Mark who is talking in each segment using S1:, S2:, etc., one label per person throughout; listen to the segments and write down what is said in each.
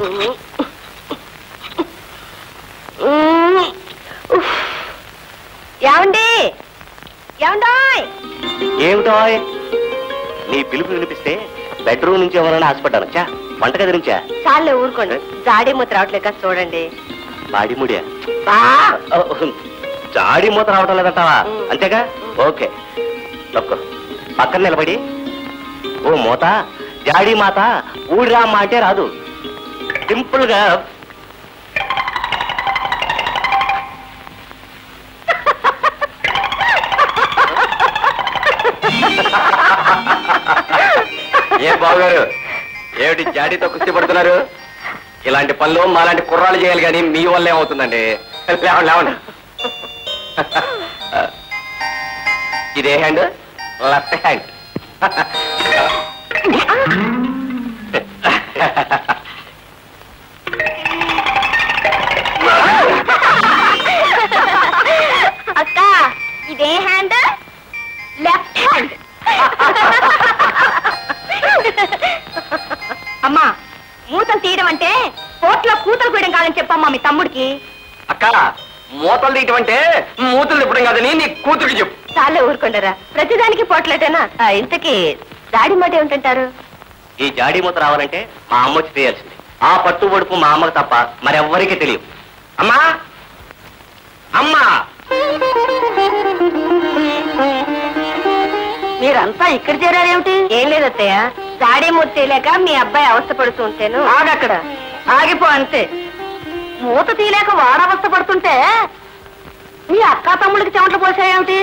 S1: ఏమండి ఏమండోయ్
S2: ఏమిటో నీ పిలుపు వినిపిస్తే బెడ్రూమ్ నుంచి ఎవరైనా హాస్పిటల్ వచ్చా వంటగది నుంచా
S1: చాలే ఊరుకోండి జాడీ మూత రావట్లేక చూడండి
S2: బాడీ ముడియా జాడీ మూత రావటం లేదంటావా అంతేగా ఓకే నొక్కు పక్కన నిలబడి ఓ మూత జాడీ మాత ఊడిరామ్మ అంటే రాదు సింపుల్ గా ఏ బావగారు ఏమిటి జాడీతో కుస్తీ పడుతున్నారు ఇలాంటి పనులు మాలాంటి కుర్రాళ్ళు చేయాలి కానీ మీ వల్ల ఏమవుతుందండి లేవండి లేవండి ఇదే హ్యాండ్ లెఫ్ట్ హ్యాండ్
S1: అక్క ఇదే హ్యాండ్ లెఫ్ట్ హ్యాండ్ అమ్మా మూతలు తీయడం అంటే కోట్లో కూతలు కూయడం కాదని చెప్పమ్మా మీ తమ్ముడికి.
S2: అక్క మూతలు తీయటం అంటే మూతలు తిప్పడం కాదని నీ కూతురికి చెప్పు.
S1: చాలే ఊరుకుంటారా ప్రతిదానికి పోట్లేటేనా. ఇంతకీ జాడీ మాట ఏమిటంటారు?
S2: ఈ జాడీ మూత రావాలంటే మా అమ్మ వచ్చి తీయాల్సింది. ఆ పట్టు పొడుపు మా అమ్మకు తప్ప మరెవ్వరికీ తెలియదు. అమ్మా అమ్మా
S1: మీరంతా ఇక్కడ చేరారేమిటి? ఏం లేదత్తయ్య, జాడీ మూత తీయలేక మీ అబ్బాయి అవస్థ పడుతూ ఉంటేను. ఆగక్కడ ఆగిపో అంతే. మూత తీయలేక వాడు అవస్థ పడుతుంటే మీ అక్క తమ్ముడికి చెమటలు పోసాయేమిటి?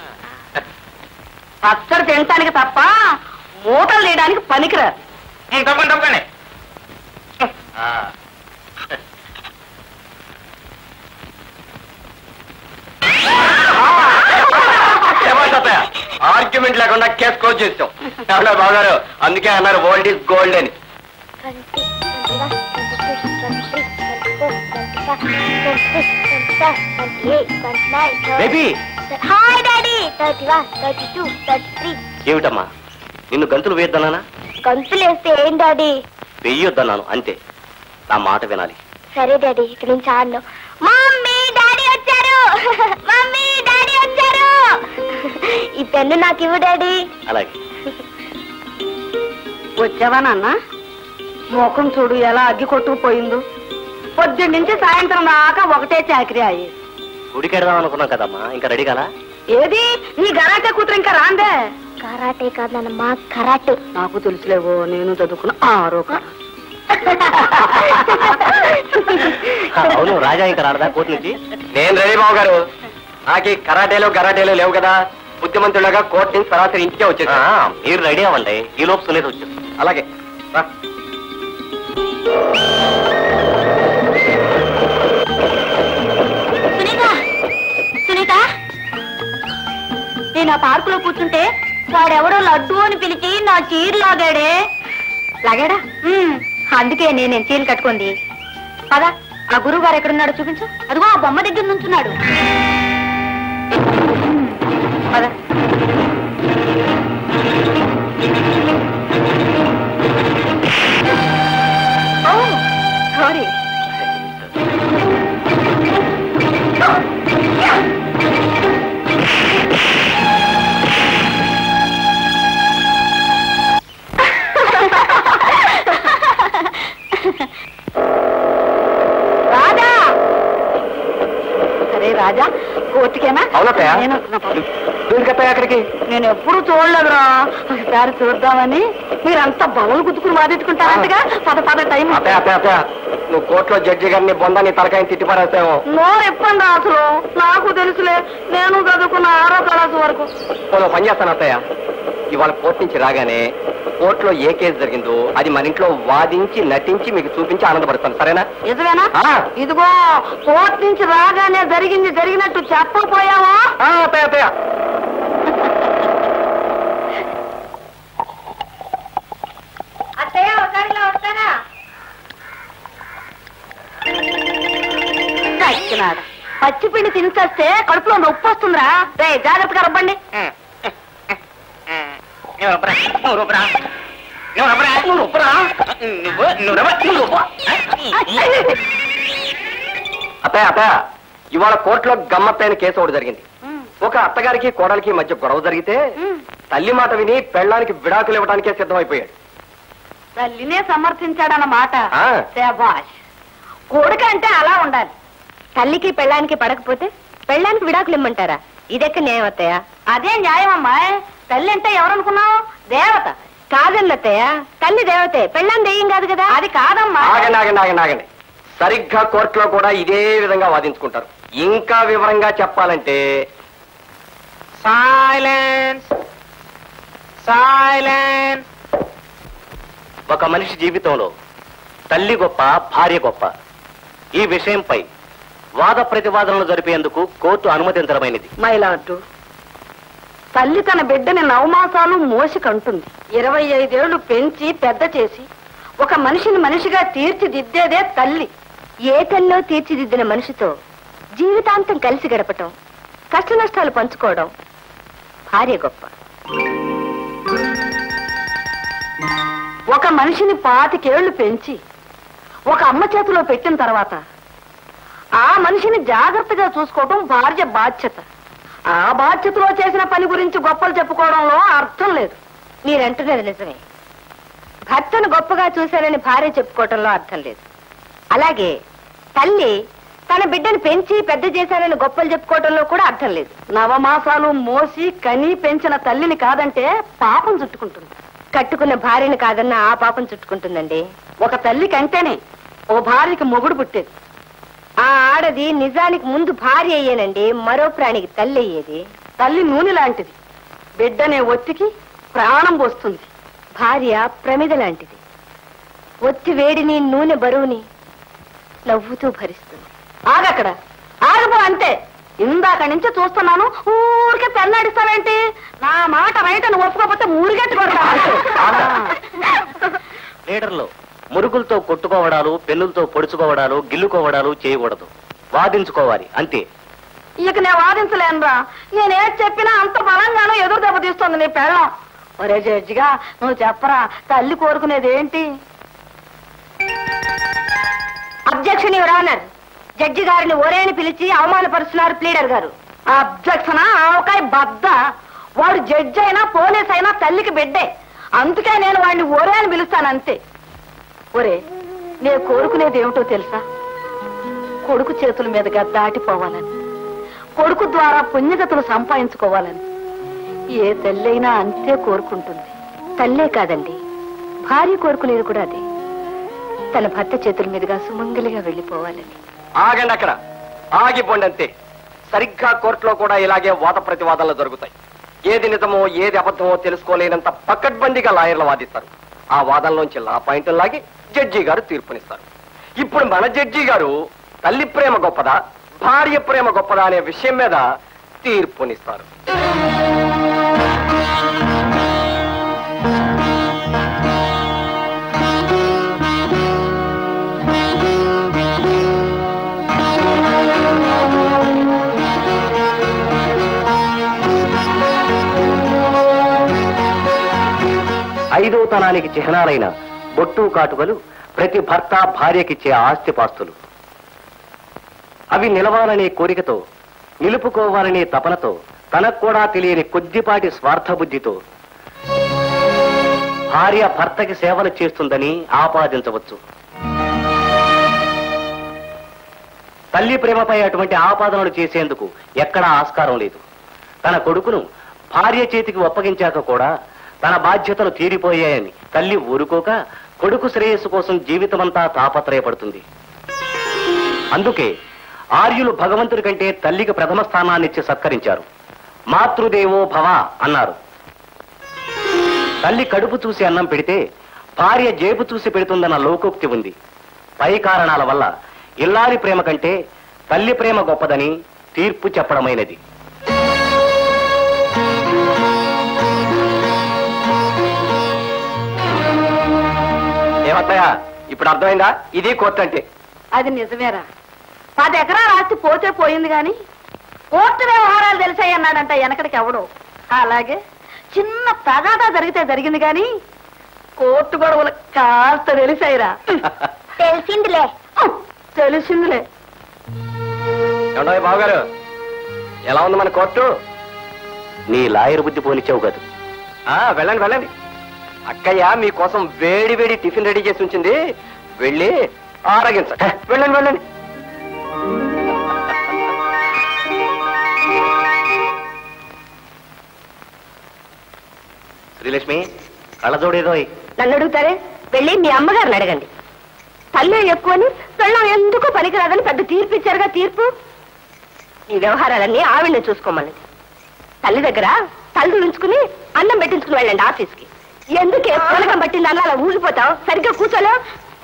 S1: పచ్చడి తినటానికి తప్ప మూటలు తీయడానికి పనికిరారు.
S2: తప్పండి తప్పండి. ఆర్గ్యుమెంట్ లేకుండా కేసు క్లోజ్ చేస్తాం. ఎవరో బాగారు అందుకే అన్నారు ఓల్డ్ ఈజ్ గోల్డ్ అని. ఏమిటమ్మా నిన్ను గంతులు వేయొద్దన్నానా?
S1: గంతులు వేస్తే ఏం డాడీ?
S2: వెయ్యొద్దన్నాను అంతే. నా మాట వినాలి.
S1: సరే డాడీ, ఇక్కడ నుంచి ఆడను. మమ్మీ డాడీ వచ్చారు, మమ్మీ డాడీ వచ్చారు. ఈ పెన్ను నాకు ఇవ్వు డాడీ.
S2: అలాగే.
S1: వచ్చావా నాన్న? ముఖం చూడు ఎలా అగ్గి కొట్టుకుపోయిందో. పొద్దున్న నుంచి సాయంత్రం దాకా ఒకటే చాకరీ అయ్యి.
S2: గుడికెడదాం అనుకున్నాం కదమ్మా, ఇంకా రెడీ కదా?
S1: ఏది నీ కరాటే కూతురు ఇంకా రాందే? కరాటే కాదు నాన్నమ్మా, కరాటే. నాకు తెలుసులేవో, నేను చదువుకున్న ఆరోక.
S2: అవును, రాజా ఇంకా రాడదా కోర్టు నుంచి? నేను రెడీ బాబు గారు. నాకు ఈ కరాటేలు లేవు కదా. బుద్ధిమంతుడుగా కోర్టు నుంచి సరాసరి ఇంటికే వచ్చేది. మీరు రెడీ అవ్వండి, ఈ లోపు సునీత వచ్చేది. అలాగే.
S1: సునీత, నేను ఆ పార్కులో కూర్చుంటే వాడెవడో లడ్డు అని పిలిచి నా చీర లాగాడే. లాగాడా? అందుకే నేను చీరలు కట్టుకుంది. పదా ఆ గురువు గారు ఎక్కడున్నాడో చూపించు. అదిగో ఆ బొమ్మ దగ్గర నుంచున్నాడు. పదా. సారీ. రాజా, సరే రాజా కోర్టుకేనా?
S2: అక్కడికి
S1: నేను ఎప్పుడు చూడలేదురా, ఒకసారి చూద్దామని. మీరంతా బలలు గుద్దుకుని వాదించుకుంటారంటగా. పద టైం.
S2: నువ్వు కోర్టులో జడ్జి గారిని బొందాన్ని తలకాయని తిట్టిపారేస్తావు.
S1: నోరు ఎప్పండి అసలు. నాకు తెలుసులే, నేను చదువుకున్న 6వ క్లాసు వరకు.
S2: పని చేస్తాను అత్తయ్య. ఇవాళ కోర్టు నుంచి రాగానే కోర్టులో ఏ కేసు జరిగిందో అది మన ఇంట్లో వాదించి నటించి మీకు చూపించి ఆనందపడతాను. సరేనా?
S1: నిజమేనా? ఇదిగో కోర్టు నుంచి రాగానే జరిగినట్టు చెప్పకపోయావా?
S2: అత్తయ్య
S1: అత్తయ్య ఒకసారిలో వస్తానా? పచ్చిపిండి తినిచేస్తే కడుపులో నొప్పి వస్తుందిరా. రే జాగ్రత్తగా రబ్బండి.
S3: అత్తయ్య అత్తయ్య, ఇవాళ కోర్టులో గమ్మత్తైన కేసు ఒకటి జరిగింది. ఒక అత్తగారికి కోడలికి మధ్య గొడవ జరిగితే తల్లి మాట విని పెళ్ళానికి విడాకులు ఇవ్వడానికే సిద్ధమైపోయాడు.
S1: తల్లినే సమర్థించాడన్నమాట.
S3: ఆ.
S1: శభాష్. కొడుకు అంటే అలా ఉండాలి. తల్లికి పెళ్ళానికి పడకపోతే పెళ్ళానికి విడాకులు ఇమ్మంటారా? ఇదెక్క న్యాయం అత్తయ్య? అదే న్యాయం అమ్మాయి. తల్లి అంటే ఎవరనుకున్నావు? దేవత. కాదండి అత్తయ్య, తల్లి దేవతే, పెళ్ళాన్ని దెయ్యం కాదు కదా. అది కాదమ్మా.
S3: ఆగండి ఆగండి ఆగండి ఆగండి. సరిగ్గా కోర్టులో కూడా ఇదే విధంగా వాదించుకుంటారు. ఇంకా వివరంగా చెప్పాలంటే
S2: సైలెన్స్ సైలెన్స్. ఒక మనిషి జీవితంలో తల్లి గొప్ప, భార్య గొప్ప, ఈ విషయంపై వాద ప్రతివాదనలు జరిపేందుకు కోర్టు అనుమతించడమైనది.
S1: మైలాటు, తల్లి తన బిడ్డని 9 మాసాలు మోసి కంటుంది. 25 ఏళ్లు పెంచి పెద్ద చేసి ఒక మనిషిని మనిషిగా తీర్చిదిద్దేదే తల్లి. ఏ తల్లో తీర్చిదిద్దిన మనిషితో జీవితాంతం కలిసి గడపటం, కష్ట నష్టాలు పంచుకోవడం భార్య గొప్ప. ఒక మనిషిని 25 ఏళ్లు పెంచి ఒక అమ్మ చేతిలో పెట్టిన తర్వాత ఆ మనిషిని జాగ్రత్తగా చూసుకోవడం భార్య బాధ్యత. ఆ బాధ్యతలో చేసిన పని గురించి గొప్పలు చెప్పుకోవడంలో అర్థం లేదు. మీరంటున్నది నిజమే. భర్తను గొప్పగా చూశానని భార్య చెప్పుకోవడంలో అర్థం లేదు. అలాగే తల్లి తన బిడ్డను పెంచి పెద్ద చేశానని గొప్పలు చెప్పుకోవడంలో కూడా అర్థం లేదు. 9 మాసాలు మోసి కని పెంచిన తల్లిని కాదంటే పాపం చుట్టుకుంటుంది. కట్టుకున్న భార్యని కాదన్నా ఆ పాపం చుట్టుకుంటుందండి. ఒక తల్లి కంటేనే ఓ భార్యకి మొగుడు పుట్టేది. ఆ ఆడది నిజానికి ముందు భార్య అయ్యేనండి, మరో ప్రాణికి తల్లి అయ్యేది. తల్లి నూనె లాంటిది, బిడ్డనే ఒత్తికి ప్రాణం పోస్తుంది. భార్య ప్రమిద లాంటిది, ఒత్తి వేడిని నూనె బరువుని నవ్వుతూ భరిస్తుంది. ఆగక్కడ, ఆగబో అంతే. ఇందాక నుంచి చూస్తున్నాను, ఊరికే పెన్నాడిస్తావేంటి? నా మాట రైట్ అని ఒప్పుకోకపోతే మూడిగట్టు కొడతా.
S2: లీడర్లో మురుగులతో కొట్టుకోవడాలు, పెన్నులతో పొడుచుకోవడాలు, గిల్లుకోవడాలు చేయకూడదు. వాదించుకోవాలి అంతే.
S1: ఇక నేను వాదించలేనురా. నేనేం చెప్పినా అంత బలంగానూ ఎదురు దెబ్బ తీస్తుంది నీ పెళ్ళం. ఒరే జడ్జిగా నువ్వు చెప్పరా, తల్లి కోరుకునేది ఏంటి? Objection your honour. జడ్జి గారిని ఒరేని పిలిచి అవమానపరుస్తున్నారు ప్లీడర్ గారు. అబ్జెక్షన్ ఆవకాయ బద్ద. వాడు జడ్జి అయినా పోలీస్ అయినా తల్లికి బిడ్డే. అందుకే నేను వాడిని ఒరే అని పిలుస్తాను అంతే. ఒరే, నేను కోరుకునేది ఏమిటో తెలుసా? కొడుకు చేతుల మీదుగా దాటిపోవాలని, కొడుకు ద్వారా పుణ్యగతులు సంపాదించుకోవాలని ఏ తల్లైనా అంతే కోరుకుంటుంది. తల్లే కాదండి, భార్య కోరుకునేది కూడా అదే. తన భర్త చేతుల మీదుగా సుమంగలిగా వెళ్ళిపోవాలని.
S3: ఆగండి అక్కడ, ఆగిపోండి అంతే. సరిగ్గా కోర్టులో కూడా ఇలాగే వాద ప్రతివాదనలు జరుగుతాయి. ఏది నిజమో ఏది అబద్ధమో తెలుసుకోలేనంత పకడ్బందీగా లాయర్లు వాదిస్తారు. ఆ వాదనలోంచి లా పాయింట్లు లాగి జడ్జి గారు తీర్పునిస్తారు. ఇప్పుడు మన జడ్జి గారు తల్లి ప్రేమ గొప్పదా, భార్య ప్రేమ గొప్పదా అనే విషయం మీద తీర్పునిస్తారు.
S2: ఐదోతనానికి చిహ్నాలైన బొట్టు కాటుకలు ప్రతి భర్త భార్యకిచ్చే ఆస్తిపాస్తులు. అవి నిలవాలనే కోరికతో, నిలుపుకోవాలనే తపనతో, తనకు కూడా తెలియని కొద్దిపాటి స్వార్థబుద్ధితో భార్య భర్తకి సేవలు చేస్తుందని ఆపాదించవచ్చు. తల్లి ప్రేమపై అటువంటి ఆపాదనలు చేసేందుకు ఎక్కడా ఆస్కారం లేదు. తన కొడుకును భార్య చేతికి ఒప్పగించాక కూడా తన బాధ్యతలు తీరిపోయాయని తల్లి ఊరుకోక కొడుకు శ్రేయస్సు కోసం జీవితమంతా తాపత్రయపడుతుంది. అందుకే ఆర్యులు భగవంతుడి కంటే తల్లికి ప్రథమ స్థానాన్నిచ్చి సత్కరించారు. మాతృదేవో భవ అన్నారు. తల్లి కడుపు చూసి అన్నం పెడితే భార్య జేబు చూసి పెడుతుందన్న లోకోక్తి ఉంది. పై కారణాల వల్ల ఇల్లాలి ప్రేమ కంటే తల్లి ప్రేమ గొప్పదని తీర్పు చెప్పడమైనది.
S3: ఏమత్తయ్యా, ఇప్పుడు అర్థమైందా? ఇది కోర్టు అంటే.
S1: అది నిజమేరా. 10 ఎకరాల ఆస్తి పోతే పోయింది గాని కోర్టు వ్యవహారాలు తెలిసాయి అన్నాడంట వెనకడికి ఎవడు. అలాగే చిన్న తగాదా జరిగితే జరిగింది గాని కోర్టు గొడవలు కాస్త తెలిసాయిరా.
S4: తెలిసిందిలే.
S1: తెలిసిందిలే.
S3: ఏమంటాయి బావగారు, ఎలా ఉంది మన కోర్టు?
S2: నీ లాయర్ బుద్ధి పోనిచ్చావు కాదు.
S3: వెళ్ళండి వెళ్ళండి. అక్కయ్య మీకోసం వేడి వేడి టిఫిన్ రెడీ చేసి ఉంచింది, వెళ్ళి ఆరగించండి. వెళ్ళండి వెళ్ళండి.
S2: శ్రీలక్ష్మి, కళ్ళజోడేదో.
S1: నన్ను అడుగుతారే, వెళ్ళి మీ అమ్మగారిని అడగండి. తల్లి ఎక్కువని పెళ్ళం ఎందుకు పనికిరాదని పెద్ద తీర్పు ఇచ్చారుగా. తీర్పు ఈ వ్యవహారాలన్నీ ఆవిడని చూసుకోమన్నది. తల్లి దగ్గర తల్లి ఉంచుకుని అన్నం పెట్టించుకుని వెళ్ళండి ఆఫీస్కి. ఎందుకే పొలకం పట్టింది అన్న అలా ఊగిపోతావు? సరిగ్గా కూర్చోలేవు.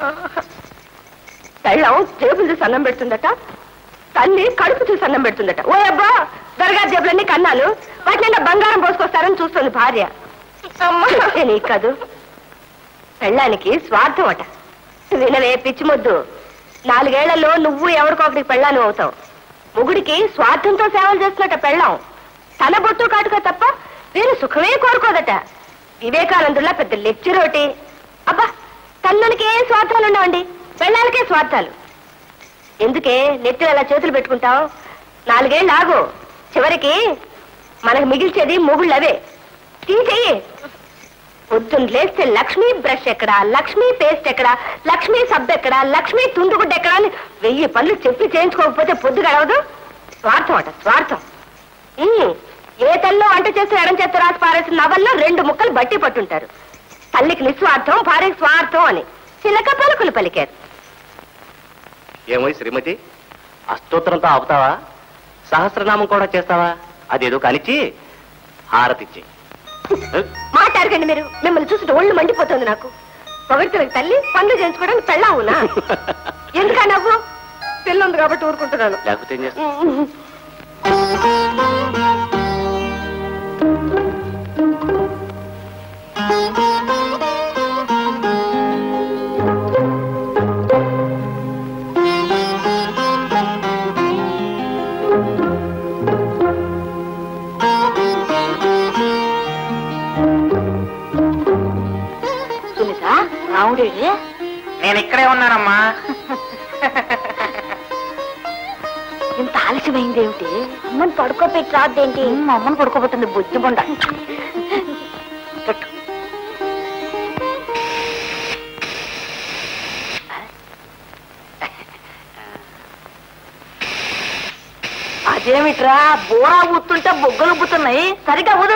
S1: పెళ్ళం జేబులు చూసి అన్నం పెడుతుందట, తల్లి కడుపు చూసి అన్నం పెడుతుందట. ఓ అబ్బా, దొరగా జేబులన్నీ కన్నాలు, వాటిని బంగారం పోసుకొస్తారని చూస్తుంది భార్య. నీకు కాదు, పెళ్ళానికి స్వార్థం అట. వినవే పిచ్చి మొద్దు, 4 ఏళ్లలో నువ్వు ఎవరికొకరికి పెళ్ళాను అవుతావు. మొగుడికి స్వార్థంతో సేవలు చేస్తున్నట పెళ్ళాం. తన బొట్టు కాటుక తప్ప వేరే సుఖమే కోరుకోదట. వివేకానందుల్లా పెద్ద లెక్చరోటి. అబ్బా, తల్లులకి ఏ స్వార్థాలు ఉండవండి, పెళ్ళాలకే స్వార్థాలు. ఎందుకే నెత్తిలో అలా చేతులు పెట్టుకుంటావు? 4 ఏళ్ళు ఆగు, చివరికి మనకు మిగిల్చేది మొగుళ్ళవే. తీసేయి. పొద్దున్న లేస్తే లక్ష్మీ బ్రష్ ఎక్కడా, లక్ష్మీ పేస్ట్ ఎక్కడా, లక్ష్మీ సబ్బు ఎక్కడా, లక్ష్మీ తుండుగుడ్డ ఎక్కడా అని 1000 పనులు చెప్పి చేయించుకోకపోతే పొద్దు గడవదు. స్వార్థం అట, స్వార్థం. ఏ తల్లో వంట చేసి ఎడం చేత రాసి పారేసిన నవల్లో 2 ముక్కలు బట్టి పట్టుంటారు. తల్లికి నిస్వార్థం, భార్యకి స్వార్థం అని చిలక పలుకులు పలికారు.
S2: ఏమో శ్రీమతి, అష్టోత్తరంతో ఆపుతావా? సహస్రనామం కూడా చేస్తావా? అదేదో కానిచ్చి హారతిచ్చి.
S1: మాట్లాడకండి మీరు, మిమ్మల్ని చూసి ఒళ్ళు మండిపోతుంది నాకు. పొగడ్తలకు తల్లి, పనులు చేయించుకోవడానికి పెళ్ళావునా? ఎందుకా నవ్వు? పిల్లుంది కాబట్టి ఊరుకుంటున్నాను.
S2: లేకపోతే ఏం చేస్తావు?
S5: నేను ఇక్కడే ఉన్నానమ్మా.
S1: ఇంత ఆలస్యమైంది ఏమిటి? అమ్మని పడుకోపెట్టి రాదేంటి? అమ్మని పడుకోబోతుంది బుద్ధి బొండ. అదేమిట్రా, బోరా ఊతుంటే బొగ్గలు ఉబ్బుతున్నాయి, సరిగ్గా ఊదు.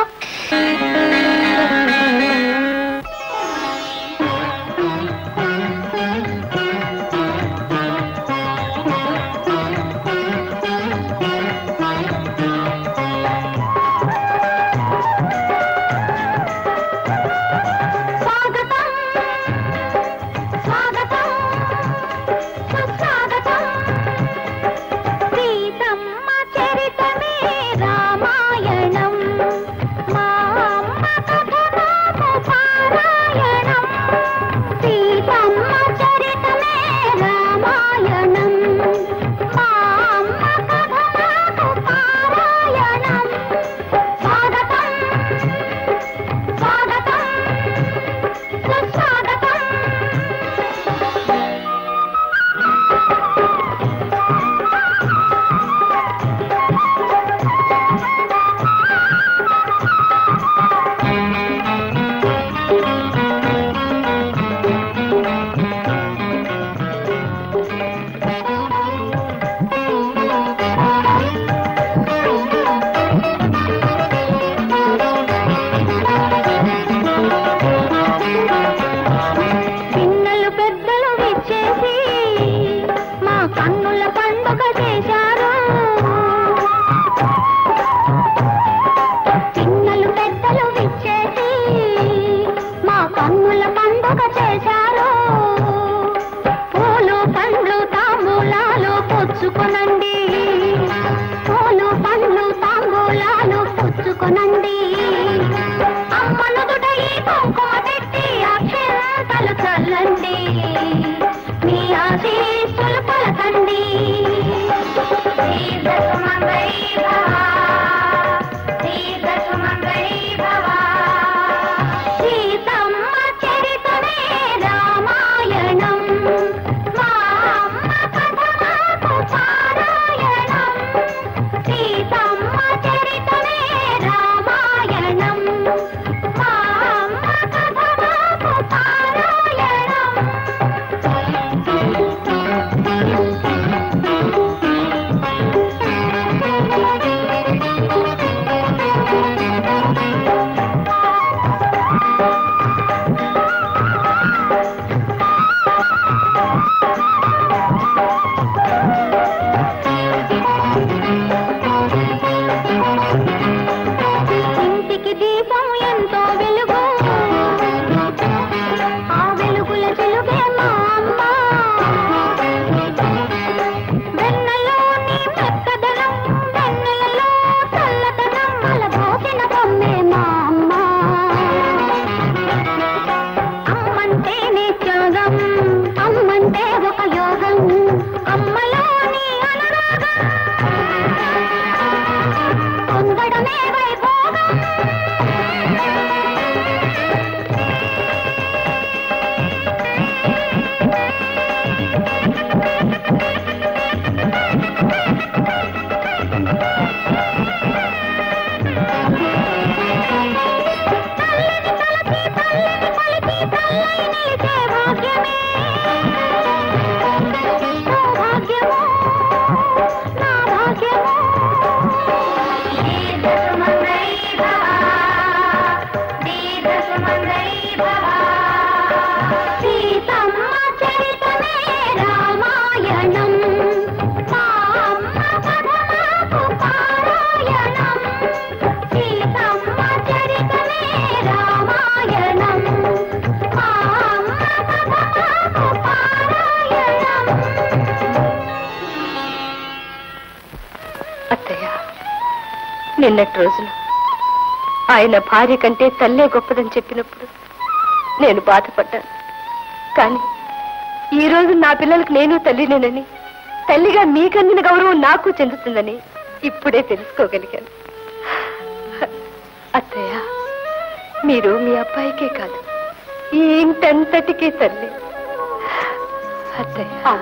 S1: నిన్నటి రోజున ఆయన భార్య కంటే తల్లే గొప్పదని చెప్పినప్పుడు నేను బాధపడ్డాను. కానీ ఈ రోజు నా పిల్లలకు నేను తల్లినేనని, తల్లిగా మీకందిన గౌరవం నాకు చెందుతుందని ఇప్పుడే తెలుసుకోగలిగాను. అత్తయ్య, మీరు మీ అబ్బాయికే కాదు, ఈ ఇంటంతటికీ తల్లి. అత్తయ్య,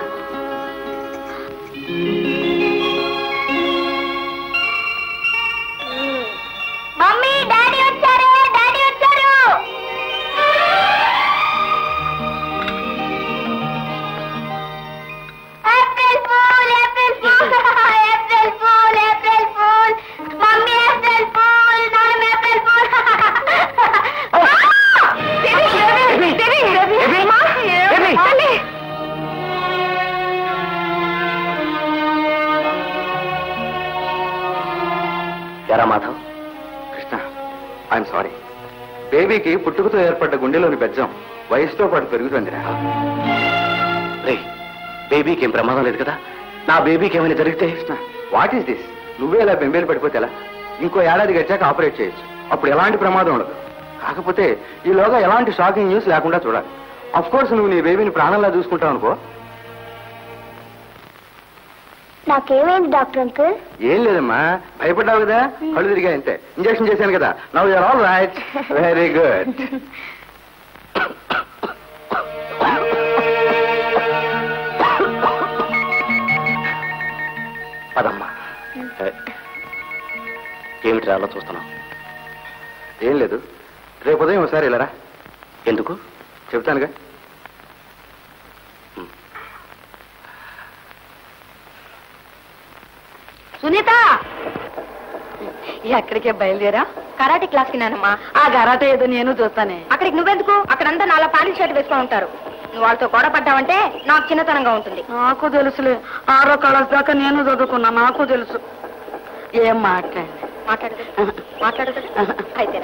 S4: మమ్మీ డాడీ వచ్చారు, డాడీ వచ్చారు. April fool, April fool, April fool, April fool. Mummy April fool, నాన్న ఏప్రిల్ ఫూల్.
S2: ఎరా మాధవ్?
S3: Krishna, I'm sorry. బేబీకి పుట్టుకతో ఏర్పడ్డ గుండెలోని బెజ్జం వయసుతో పాటు పెరుగుతుందిరా.
S2: రే, బేబీకి ఏం ప్రమాదం లేదు కదా? నా బేబీకి ఏమైనా జరిగితే?
S3: Krishna, what is this? నువ్వే ఇలా బెంబేలు పడిపోతే ఎలా? ఇంకో ఏడాది గడిచాక ఆపరేట్ చేయొచ్చు, అప్పుడు ఎలాంటి ప్రమాదం ఉండదు. కాకపోతే ఈలోగా ఎలాంటి షాకింగ్ న్యూస్ లేకుండా చూడాలి. అఫ్ కోర్స్ నువ్వు నీ బేబీని ప్రాణంలా చూసుకుంటావు అనుకో.
S4: నాకేమైంది డాక్టర్ అంకుల్?
S3: ఏం లేదమ్మా, భయపడ్డావు కదా, కళ్ళు తిరిగా అంతే. ఇంజక్షన్ చేశాను కదా, now you are all right. Very good.
S2: పదమ్మా. ఏమిటి అలా చూస్తున్నావు?
S3: ఏం లేదు, రేపు ఉదయం ఒకసారి వెళ్ళరా.
S2: ఎందుకు?
S3: చెప్తానుగా.
S1: సునీత, ఎక్కడికే బయలుదేరా? కరాటే క్లాస్కి నానమ్మా. ఆ కరాటే ఏదో నేను చూస్తానే. అక్కడికి నువ్వెందుకు? అక్కడంతా నాలా పాలిష్ షర్ట్ వేసుకొని ఉంటారు. నువ్వు వాళ్ళతో గొడవ పడ్డావంటే నాకు చిన్నతనంగా ఉంటుంది.
S6: నాకు తెలుసులే, 6వ క్లాస్ దాకా నేను చదువుకున్నా, నాకు తెలుసు. ఏం
S1: మాట్లాడదు అయితే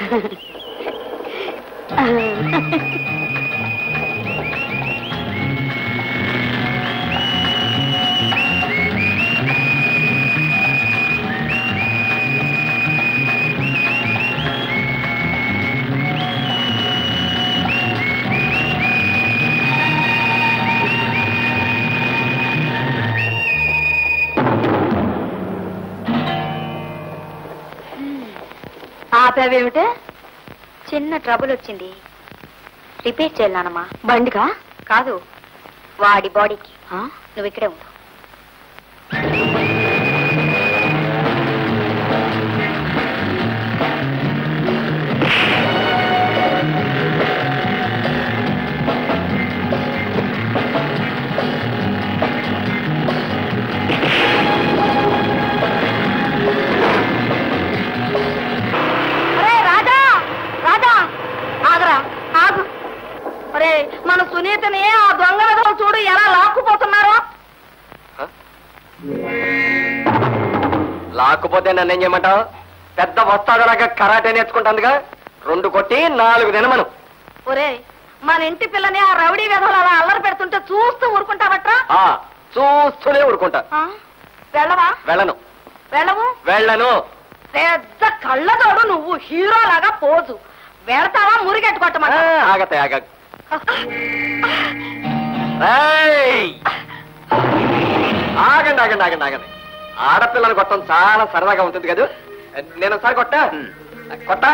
S1: ఆపేవేమిటే? చిన్న ట్రబుల్ వచ్చింది, రిపేర్ చేయాలనమ్మా. బండికా? కాదు, వాడి బాడీకి. నువ్వు ఇక్కడే ఉండు.
S6: మన సునీతని ఆ దొంగ విధులు చూడు ఎలా లాక్కుపోతున్నారో.
S3: లాక్కుపోతే నన్నేం చేయమంటావు? పెద్ద వస్తాదలాగా కరాటే నేర్చుకుంటాందిగా, 2 కొట్టి 4 తినమను.
S6: ఒరే, మన ఇంటి పిల్లని ఆ రౌడీ విధులు అలా అల్లరి పెడుతుంటే చూస్తూ ఊరుకుంటావట్రా?
S3: చూస్తూనే ఊరుకుంటా.
S6: వెళ్ళవా?
S3: వెళ్ళను.
S6: వెళ్ళవు?
S3: వెళ్ళను.
S6: పెద్ద కళ్ళతోడు నువ్వు హీరోలాగా పోజు వెళ్తావా? మురిగెట్టుకోట్టమాట.
S3: ఆగతే ఆగ. ఆగండి ఆగండి ఆగండి ఆగండి. ఆడపిల్లని కొట్టడం చాలా సరదాగా ఉంటుంది కదా. నేను ఒకసారి కొట్టా కొట్టా.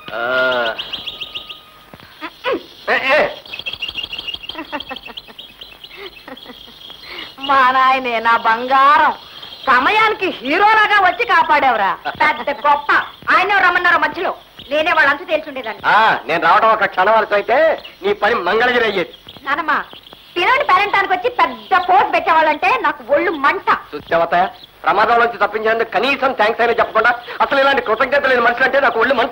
S6: మా నాయనే నా బంగారం, సమయానికి హీరోలాగా వచ్చి కాపాడేవరా, పెద్ద గొప్ప. ఆయన రమ్మన్నారో మధ్యలో, నేనే వాళ్ళంతా తెలిసిండేదాన్ని.
S3: నేను రావడం ఒక క్షణవరకు అయితే నీ పని మంగళగిరి అయ్యేది.
S6: నానమ్మా, పిల్లని పేరెంటానికి వచ్చి పెద్ద పోస్ట్ పెట్టేవాళ్ళంటే నాకు ఒళ్ళు మంట.
S3: చూసావత, ప్రమాదం నుంచి తప్పించేందుకు కనీసం థ్యాంక్స్ అయినా చెప్పకుండా అసలు ఇలాంటి కృతజ్ఞత లేని మనుషులు అంటే నాకు ఒళ్ళు మంట.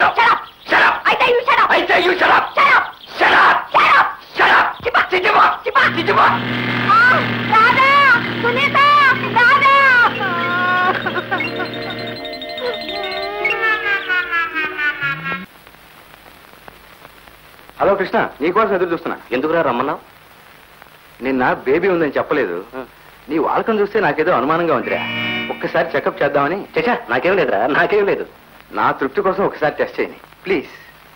S2: హలో కృష్ణ, నీకోసం ఎదురు చూస్తున్నా. ఎందుకురా రమ్మన్నావు? నిన్న బేబీ ఉందని చెప్పలేదు. నీ వాలకం చూస్తే నాకేదో అనుమానంగా ఉందిరా. ఒక్కసారి చెకప్ చేద్దామని. చచ్చా, నాకేం లేదురా, నాకేం లేదు. నా తృప్తి కోసం ఒకసారి టెస్ట్ చేయని ప్లీజ్.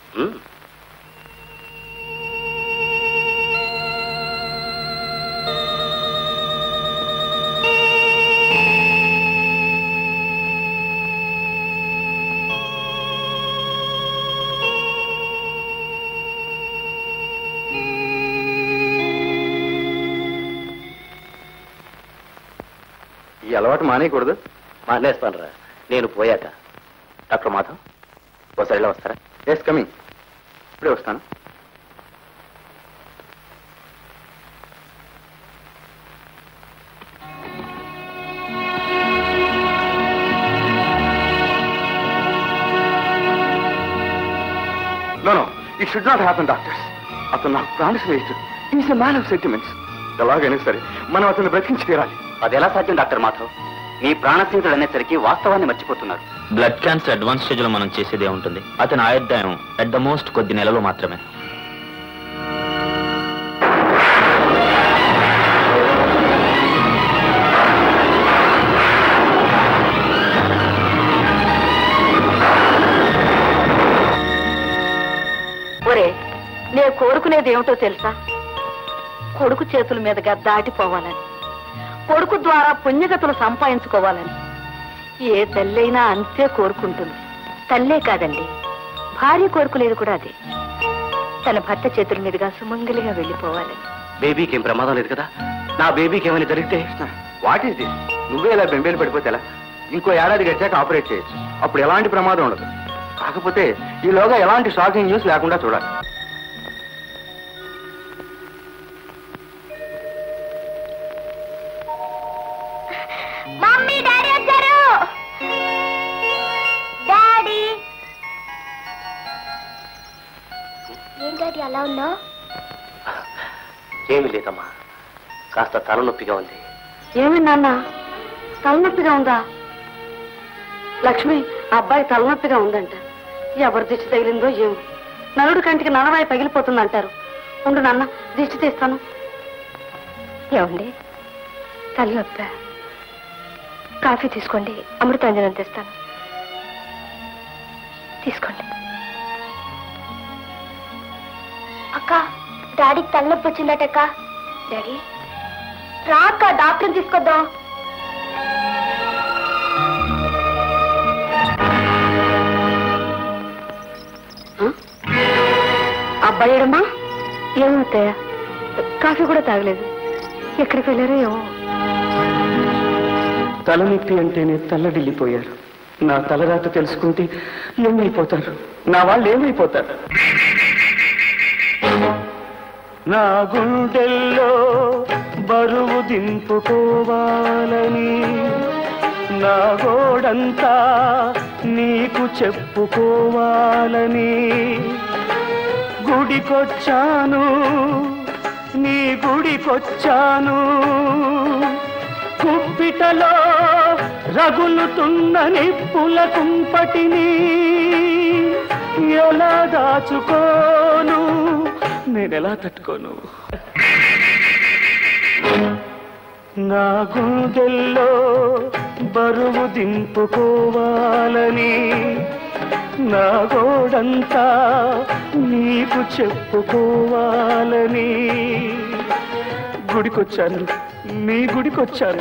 S2: ఈ అలవాటు మానేయకూడదు. మానేస్తాను రా, నేను పోయాక. డాక్టర్ మాధవ్, ఒకసారి ఇలా వస్తారా? Yes, coming. ఇప్పుడే వస్తాను. No, it should not happen doctors. అతను నాకు ప్రాణ స్నేహితుడు. Is a man of sentiments. ఎలాగైనా సరే మనం అతను బ్రతికించి తీరాలి. అది ఎలా సాధ్యం డాక్టర్ మాధవ్? మీ ప్రాణ స్నేహితుడు అనేసరికి వాస్తవాన్ని మర్చిపోతున్నారు.
S7: బ్లడ్ క్యాన్సర్ అడ్వాన్స్ స్టేజ్ లో మనం చేసేదే ఉంటుంది. అతని ఆయుర్దాయం అట్ ద మోస్ట్ కొద్ది నెలలో మాత్రమే.
S6: ఒరే, నేను కోరుకునేది ఏమిటో తెలుసా? కొడుకు చేతుల మీదుగా దాటిపోవాలని, కొడుకు ద్వారా పుణ్యగతులు సంపాదించుకోవాలని. ఏ తల్లైనా అంతే కోరుకుంటుంది. తల్లే కాదండి, భార్య కోరుకునేది కూడా అదే. తన భర్త చేతుల మీదుగా సుమంగలిగా వెళ్ళిపోవాలని.
S2: బేబీకి ఏం ప్రమాదం లేదు కదా? నా బేబీకి ఏమైనా జరిగితే? What is this? నువ్వే ఇలా బెంబేలు పడిపోతే ఎలా? ఇంకో ఏడాది గడిచాక ఆపరేట్ చేయొచ్చు. అప్పుడు ఎలాంటి ప్రమాదం ఉండదు. కాకపోతే ఈలోగా ఎలాంటి షాకింగ్ న్యూస్ లేకుండా చూడాలి.
S4: మమ్మీ, డాడీ వచ్చారు. డాడీ, ఏం డాడీ అలా ఉన్నావు?
S2: ఏమీ లేదమ్మా, కాస్త తలనొప్పిగా ఉంది.
S6: ఏమి నాన్న, తలనొప్పిగా ఉందా? లక్ష్మి, అబ్బాయి తలనొప్పిగా ఉందంట. ఎవరి దిష్టి తగిలిందో ఏమో. నలుడు కంటికి నడవాయి పగిలిపోతుందంటారు. ఉండు నాన్న, దిష్టి తీస్తాను. ఏమండి, తలనొప్పా? కాఫీ తీసుకోండి, అమృతాంజనం తెస్తాను. తీసుకోండి.
S4: అక్క, డాడీకి తలనొప్పి వచ్చిందటక్క. డాడీ రా అక్క, డాక్టర్ని తీసుకొద్దాం.
S6: అబ్బాయి ఏడమ్మా? ఏమవుతాయా? కాఫీ కూడా తాగలేదు. ఎక్కడికి వెళ్ళారో ఏమో.
S8: తలనొప్పి అంటేనే తల్లడిల్లిపోయారు. నా తలరాత తెలుసుకుంటే ఏమైపోతారు? నా వాళ్ళు ఏమైపోతారు? నా గుండెల్లో బరువు దింపుకోవాలని, నా గోడంతా నీకు చెప్పుకోవాలని గుడికొచ్చాను, నీ గుడికొచ్చాను. కుప్పిటలో రగులుతున్న నిప్పుల కుంపటిని ఎలా దాచుకోను, నేనెలా తట్టుకోను? నా గుండెల్లో బరువు దింపుకోవాలని, నా గోడంతా నీకు చెప్పుకోవాలని గుడికొచ్చాను, మీ గుడికొచ్చాను.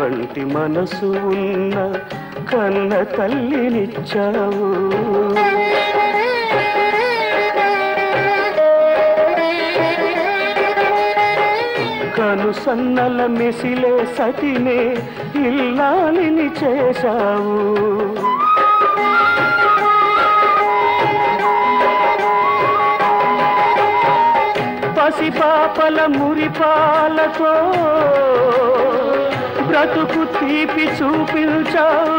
S8: వంటి మనసు ఉన్న కన్న తల్లినిచ్చావు. కను సన్నల మెసిలే సతినే ఇల్లాలిని చేశావు. పసిపాపల మురిపాలతో బ్రతుకు తీపి చూపించావు.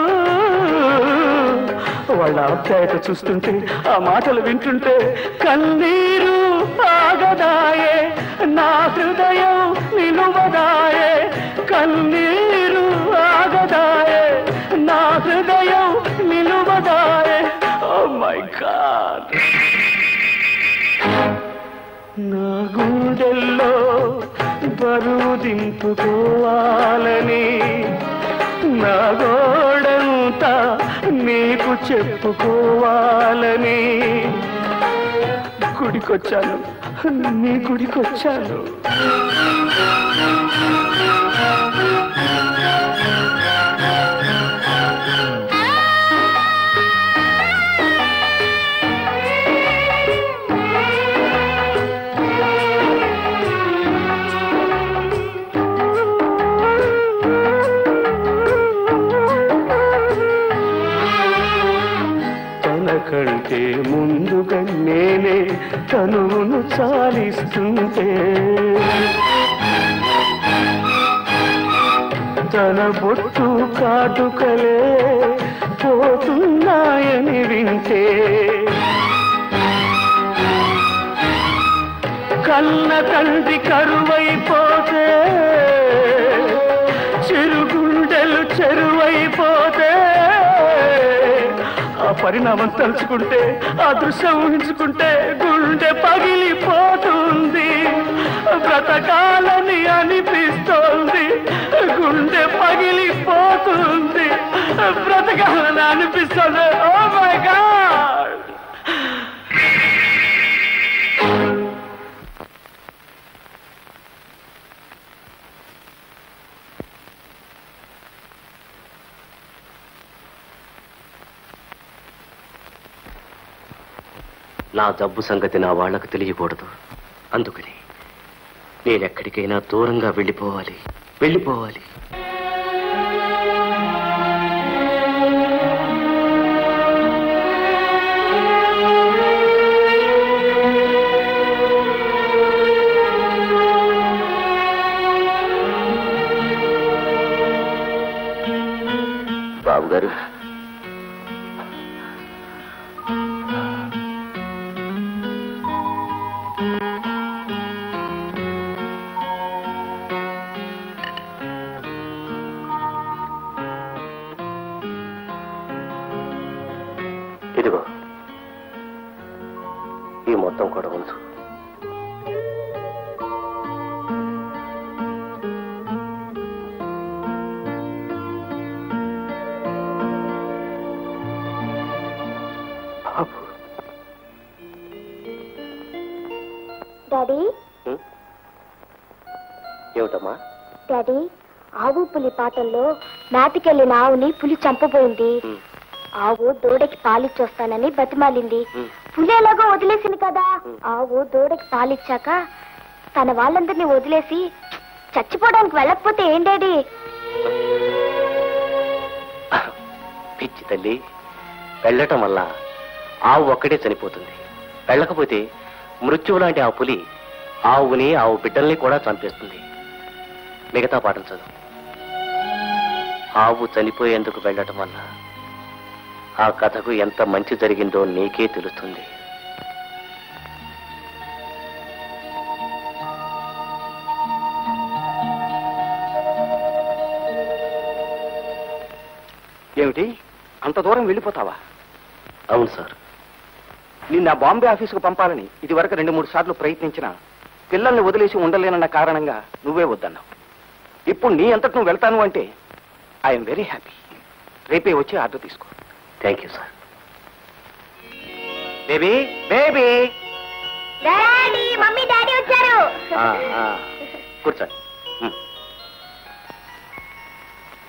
S8: వాళ్ళ ఆప్యాయత చూస్తుంటే, ఆ మాటలు వింటుంటే కన్నీరు ఆగదాయే, నా హృదయం నిలువదాయే. కన్నీరు ఆగదాయే, నా హృదయం నిలువదాయే. ఓ మై గాడ్, నా గుండెల్లో బరువు దింపుకోవాలని, నా గోడంతా నీకు చెప్పుకోవాలని గుడికొచ్చాను, నీ గుడికొచ్చాను. కంటే ముందుగా నేనే తనువును చాలిస్తుంటే, తన బొట్టు కాటుకలే పోతున్నాయని వింటే, కన్న తండ్రి కరువైపోతే, చిరుగుండెలు చెరువైపోతే, ఆ పరిణామం తలుచుకుంటే, ఆ దృశ్యం ఊహించుకుంటే గుండె పగిలిపోతుంది. బ్రతకాలని అనిపిస్తోంది, గుండె పగిలిపోతుంది. బ్రతకాలని అనిపిస్తుంది. ఓ మై గాడ్,
S2: నా జబ్బు సంగతి నా వాళ్లకు తెలియకూడదు. అందుకని నేనెక్కడికైనా దూరంగా వెళ్ళిపోవాలి. బాబు గారు, ఇదిగో ఈ మొత్తం కూడా ఉంచు.
S4: డాడీ,
S2: ఏమిటమ్మా?
S4: డాడీ, ఆవు పులి పాటల్లో నాటికెళ్ళిన ఆవుని పులి చంపబోయింది. ఆవు దూడకి పాలిచ్చొస్తానని బతిమాలింది. పులి ఎలాగో వదిలేసింది కదా. ఆవు దూడకి పాలిచ్చాక తన వాళ్ళందరినీ వదిలేసి చచ్చిపోవడానికి వెళ్ళకపోతే ఏం డాడీ?
S2: పిచ్చి తల్లి, వెళ్ళటం వల్ల ఆవు ఒక్కడే చనిపోతుంది. వెళ్ళకపోతే మృత్యువు లాంటి ఆ పులి ఆవుని, ఆవు బిడ్డల్ని కూడా చంపేస్తుంది. మిగతా పాటలు చదువు. ఆవు చనిపోయేందుకు వెళ్ళటం వల్ల ఆ కథకు ఎంత మంచి జరిగిందో నీకే తెలుస్తుంది.
S3: ఏమిటి, అంత దూరం వెళ్ళిపోతావా?
S2: అవును సార్.
S3: నిన్న బాంబే ఆఫీసుకు పంపాలని ఇదివరకు 2-3 సార్లు ప్రయత్నించినా పిల్లల్ని వదిలేసి ఉండలేనన్న కారణంగా నువ్వే వద్దన్నావు. ఇప్పుడు నీ అంతటి నువ్వు వెళ్తాను అంటే ఐఎమ్ వెరీ హ్యాపీ. రేపే వచ్చి ఆర్డర్ తీసుకో.
S2: Thank you sir.
S3: Baby, baby,
S4: daddy, mummy daddy వచ్చారు.
S2: కూర్చోండి.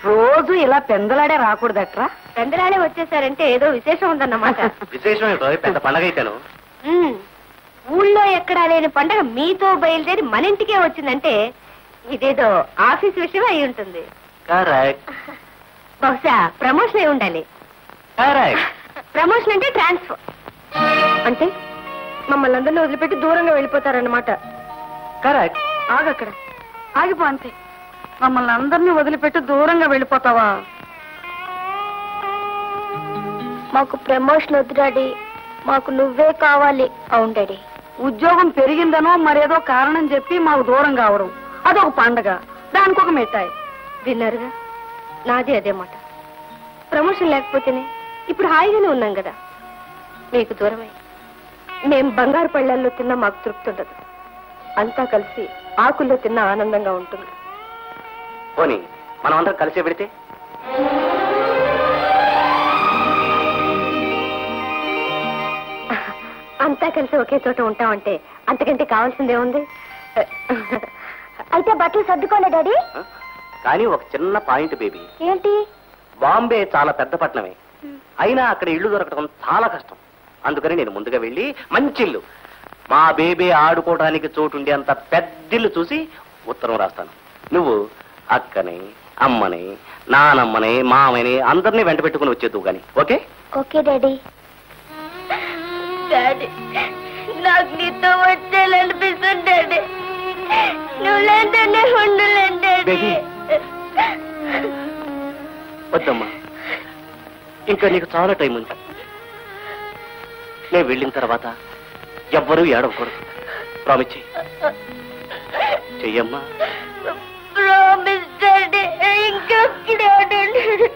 S6: రోజు ఇలా పెందలాడే రాకూడదట్రా.
S1: పెందలాడే వచ్చేసారంటే ఏదో విశేషం ఉందన్నమాట.
S2: విశేషం ఏంటో పెద్ద పండగ అయితేను.
S1: ఊళ్ళో ఎక్కడా లేని పండగ మీతో బయలుదేరి మన ఇంటికే వచ్చిందంటే ఇదేదో ఆఫీస్ విషయం అయి ఉంటుంది.
S2: కరెక్ట్.
S1: బహుశా ప్రమోషన్ అయి ఉండాలి.
S2: కరెక్ట్.
S1: ప్రమోషన్ అంటే ట్రాన్స్ఫర్. అంటే మమ్మల్ని అందరినీ వదిలిపెట్టి దూరంగా వెళ్ళిపోతారన్నమాట.
S2: కరెక్ట్.
S6: ఆగక్కడ, ఆగిపో అంతే. మమ్మల్ని అందరినీ వదిలిపెట్టి దూరంగా వెళ్ళిపోతావా?
S4: మాకు ప్రమోషన్ వద్దు డాడీ, మాకు నువ్వే కావాలి. అవును డాడీ.
S6: ఉద్యోగం పెరిగిందనో మరేదో కారణం చెప్పి మాకు దూరం కావడం అదొక పండగ, దానికి ఒక మిఠాయి.
S1: విన్నారుగా, నాది అదే మాట. ప్రమోషన్ లేకపోతేనే ఇప్పుడు హాయిగానే ఉన్నాం కదా. మీకు దూరమై మేం బంగారు పళ్ళల్లో తిన్నా మాకు తృప్తి ఉండదు. అంతా కలిసి ఆకుల్లో తిన్నా ఆనందంగా ఉంటుంది.
S2: పోనీ మనం అందరం కలిసే పెడితే?
S1: అంతా కలిసి ఒకే చోట ఉంటామంటే అంతకంటే కావాల్సిందేముంది?
S4: అయితే బట్టలు సర్దుకోలే డాడీ.
S2: కానీ ఒక చిన్న పాయింట్ బేబీ.
S4: ఏంటి?
S2: బాంబే చాలా పెద్ద పట్టణమే, అయినా అక్కడ ఇల్లు దొరకడం చాలా కష్టం. అందుకని నేను ముందుగా వెళ్ళి మంచి ఇల్లు, మా బేబీ ఆడుకోవడానికి చోటుండే అంత పెద్దిల్లు చూసి ఉత్తరం రాస్తాను. నువ్వు అక్కని, అమ్మని, నానమ్మని, మామని అందరినీ వెంట పెట్టుకుని వచ్చేద్దు గాని. ఓకే?
S4: Okay daddy.
S1: డాడీ, నాకు నీతో వచ్చేయాలనిపిస్తుంది డాడీ. నువ్వు లేదంటే ఉండలేను డాడీ.
S2: వద్దమ్మా, ఇంకా నీకు చాలా టైం ఉంది. నేను వెళ్ళిన తర్వాత ఎవ్వరూ ఏడవకూడదు. ప్రామిస్ చెయ్యమ్మా.
S1: Promise daddy. ఇంకెప్పుడు ఆడండి.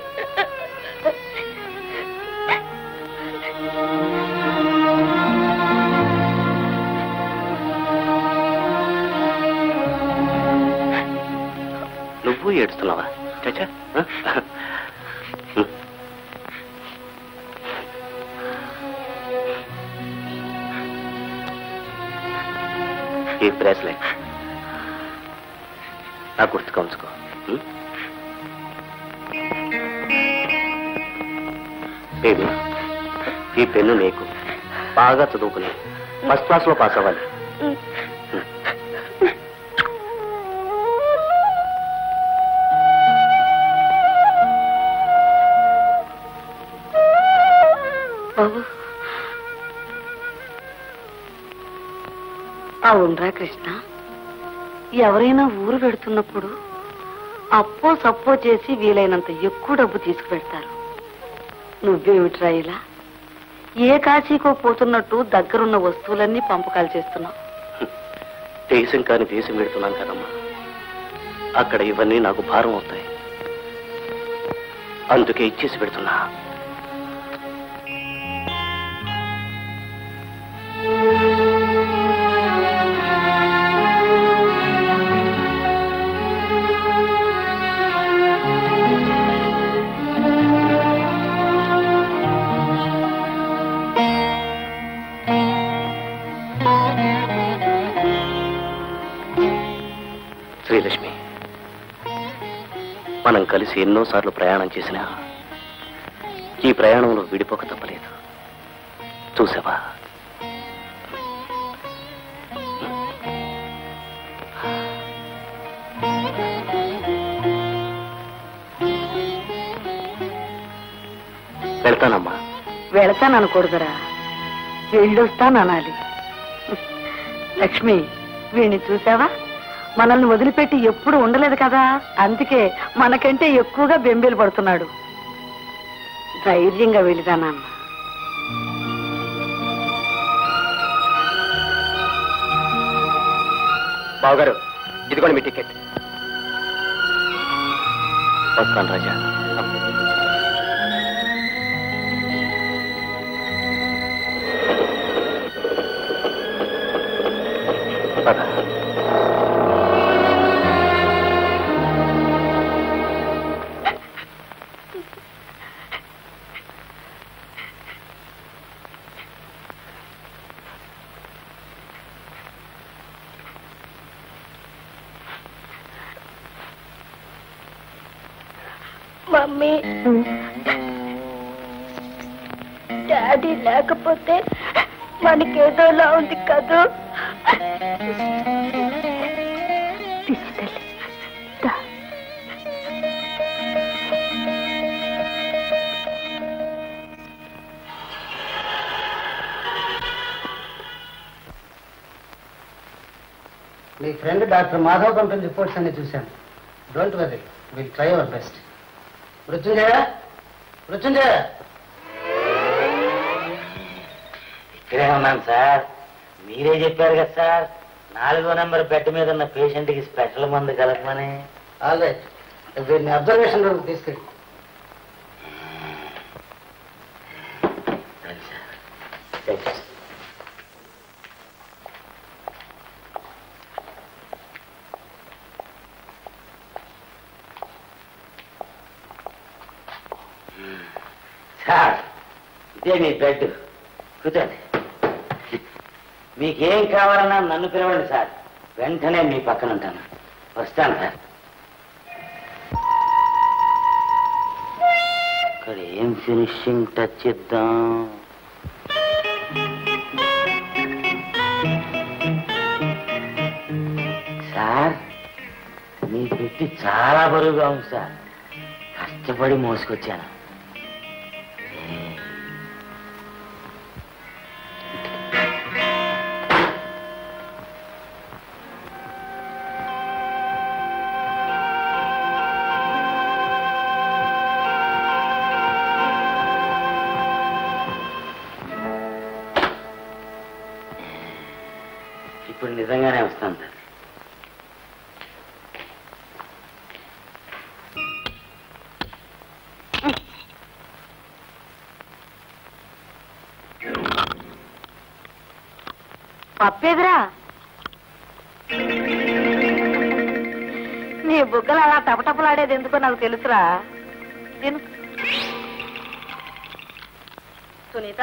S2: నువ్వు ఏడుస్తున్నావా? చచ్చా, ఈ బ్రేస్లెట్ నా గుర్తుగా ఉంచుకో. బేబీ, ఈ పెన్ను నీకు. బాగా చదువుకుని ఫస్ట్ క్లాస్ లో పాస్ అవ్వాలి.
S6: అవునరా కృష్ణ, ఎవరైనా ఊరు పెడుతున్నప్పుడు అప్పో సప్పో చేసి వీలైనంత ఎక్కువ డబ్బు తీసుకుపెడతారు. నువ్వేమిట్రా ఇలా ఏ కాశీకో పోతున్నట్టు దగ్గరున్న వస్తువులన్నీ పంపకాలు చేస్తున్నావు?
S2: దేశం కాని దేశం పెడుతున్నాను కదమ్మా, అక్కడ ఇవన్నీ నాకు భారం అవుతాయి. అందుకే ఇచ్చేసి పెడుతున్నా. శ్రీలక్ష్మి, మనం కలిసి ఎన్నోసార్లు ప్రయాణం చేసినా ఈ ప్రయాణంలో విడిపోక తప్పలేదు. చూసావా, వెళ్తానమ్మా.
S6: వెళతాననకూడదురా, వెళ్ళొస్తాననాలి. లక్ష్మి, వీణ్ణి చూసావా? మనల్ని వదిలిపెట్టి ఎప్పుడు ఉండలేదు కదా, అందుకే మనకంటే ఎక్కువగా బెంబేలు పడుతున్నాడు. ధైర్యంగా వెళ్ళిరానన్న.
S3: బావగారు, ఇదిగోండి మీ టికెట్.
S2: వస్తాను రాజా. పద.
S4: మమ్మీ డాడీ లేకపోతే మనకేదోలా ఉంది కదూ.
S9: మీ ఫ్రెండ్ డాక్టర్ మాధవ్ పంపిన రిపోర్ట్స్ అన్ని చూశాను. Don't worry, will try our best. Mrityunjaya, Mrityunjaya,
S10: ఇక్కడే ఉన్నాను సార్. మీరే చెప్పారు కదా సార్ 4వ నెంబర్ బెడ్ మీద ఉన్న పేషెంట్ కి స్పెషల్ మందు కలపమని.
S9: ఆల్ రైట్, వీరిని అబ్జర్వేషన్ రూమ్ తీసుకెళ్ళి.
S10: సార్ ఇదే మీ బెడ్, కూర్చోండి. మీకేం కావాలన్నా నన్ను పిలవండి సార్, వెంటనే మీ పక్కన ఉంటాను. వస్తాను సార్. ఇక్కడ ఏం ఫినిషింగ్ టచ్ ఇద్దాం. సార్ మీ పెట్టి చాలా బరువుగా ఉంది సార్, కష్టపడి మోసుకొచ్చాను. ఇప్పుడు నిజంగానే వస్తాను సార్.
S6: పప్పేదిరా, నీ బుగ్గలు అలా టపటపలాడేది ఎందుకో నాకు తెలుసురా. సునీత,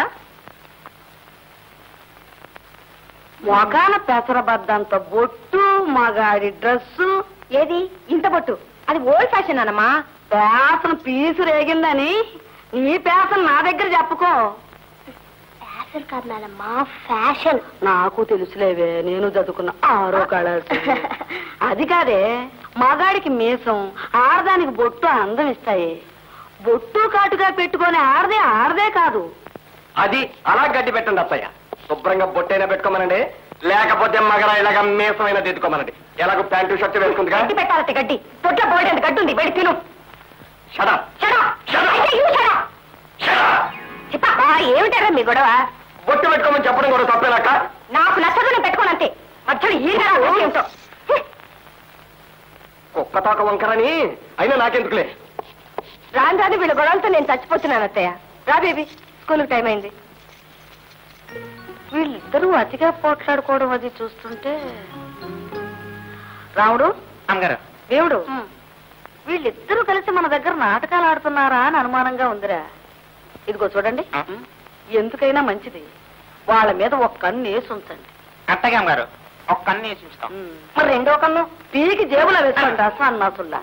S6: మొగాన పెసరబద్దంత బొట్టు, మగాడి డ్రెస్సు ఏది ఇంత బొట్టు? అది ఓల్డ్ ఫ్యాషన్ అన్నమా. పేసన్ పీసు రేగిందని నీ పేసన్ నా దగ్గర చెప్పుకో.
S4: ఫ్యాషన్ కాదు నానమ్మా, ఫ్యాషన్.
S6: నాకు తెలుసులేవే, నేను చదువుకున్న 6వ కళ. అది కాదే, మగాడికి మీసం, ఆడదానికి బొట్టు అందం ఇస్తాయి. బొట్టు కాటుగా పెట్టుకొని ఆడదే కాదు.
S3: అది అలా గడ్డి పెట్టండి అత్తయ్య. శుభ్రంగా బొట్టైనా పెట్టుకోమనండి, లేకపోతే మగర ఇలాగ మీసమైనా తెచ్చుకోమనండి. ఎలాగో ప్యాంటు షర్ట్ వేసుకుందిగా.
S1: గడ్డి పెట్టాలతే గడ్డి, తొట్ల పోయేంత గడ్డి ఉంది, బయట తిను. ఏమిటారా మీ గొడవ?
S3: బొట్టు పెట్టుకోమని చెప్పడం కూడా తప్పేనాక?
S1: నాకు నచ్చదు, నేను పెట్టుకోనంతే. మధ్యలో ఈ ఏమిటో
S3: కుక్క తోక వంకరని. అయినా నాకెందుకులే.
S1: రాను రాను వీళ్ళ గొడవలతో నేను చచ్చిపోతున్నాను అత్తయ్య. రా బేబీ, స్కూల్కి టైం అయింది. వీళ్ళిద్దరూ అతిగా పోట్లాడుకోవడం అది చూస్తుంటే, రాముడు
S5: అమ్మగారు,
S6: దేవుడు, వీళ్ళిద్దరూ కలిసి మన దగ్గర నాటకాలు ఆడుతున్నారా అని అనుమానంగా ఉందిరా. ఇదిగో చూడండి, ఎందుకైనా మంచిది వాళ్ళ మీద ఒక కన్ను వేసి ఉంచండి.
S5: అత్తగా అమ్మగారు, ఒక కన్ను వేసి ఉంచుతాం.
S6: మరి రెండో కన్ను పీకి జేబులో వేసుకోండి అసలు అన్నాసుల్లా.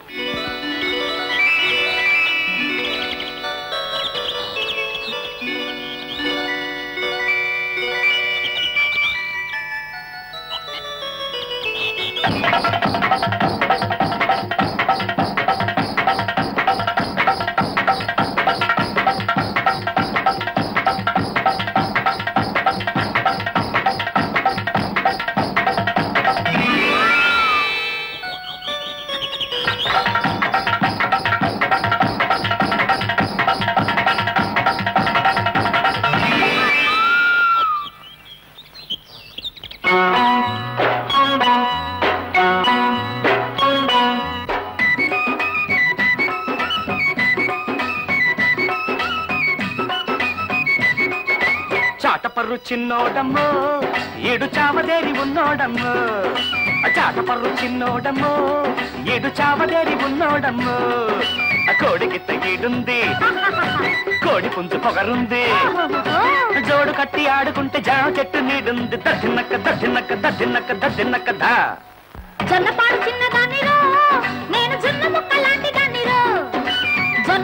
S8: చాటపర్రు చిన్నోడమ్మో, ఏడు చావదేరి ఉన్నోడమ్మో. చాటపర్రు చిన్నోడమ్మో, ఏడు చావదేరి ఉన్నోడమ్మో. కోడికిత్త ఈడుంది, కోడి పుంజు పొగరుంది. జోడు కట్టి ఆడుకుంటే జామ చెట్టు నీడుంది. దర్శనక్క దర్శనక్క దర్శనక్క దర్శనక్క దా.
S4: జొన్నపాడు చిన్నదానిరో, నేను జొన్న ముక్క లాంటి దానిరో.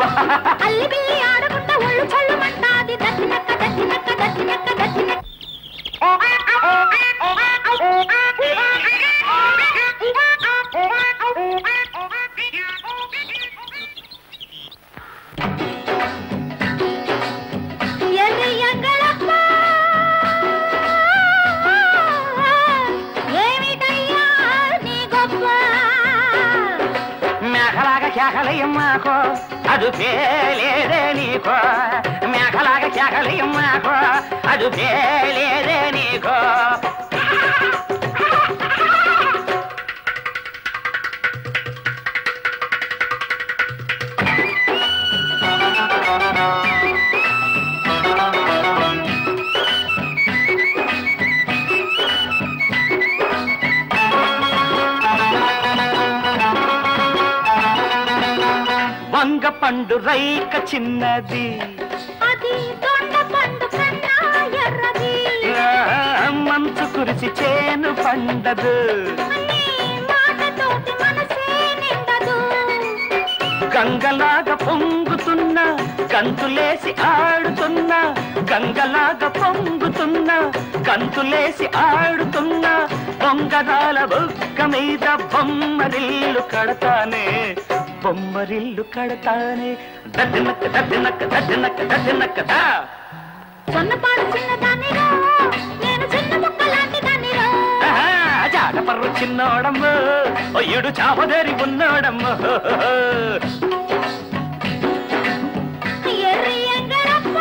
S4: అల్లి బిల్లి ఆడకుండా ఒళ్ళు చల్లుమంటాది దచ్చినక్క దచ్చినక్క దచ్చినక్క దచ్చినక్క
S11: కేకలయ్యమ్మాకో అది పేలేదే నీకో మేఘలాగా కేకలయ్యమ్మాకో అది పేలేదే నీకో వంగ పండు రైక చిన్నది
S4: అది దొండ పండు కన్నా ఎర్రది
S11: మంచు కురిసి చేను పండదు
S4: మాటతోటి మనసే నిండదు
S11: గంగలాగా పొంగుతున్నా గంతులేసి ఆడుతున్నా గంగలాగా పొంగుతున్నా గంతులేసి ఆడుతున్నా పొంగరాల బొక్క మీద బొమ్మరిల్లు కడతానే బొమ్మరిల్లు కడతానే దద్దనక్క దద్దనక్క దద్దనక్క దద్దనక్కదా
S4: సన్నపాడు చిన్నదానిరా నేను చిన్న ముక్క లాంటి దానిరా
S11: జాడపర్రు చిన్నోడమ్ము ఒయ్యుడు చాపదేరి ఉన్నోడమ్ము
S4: ఎర్రి ఎంగరప్ప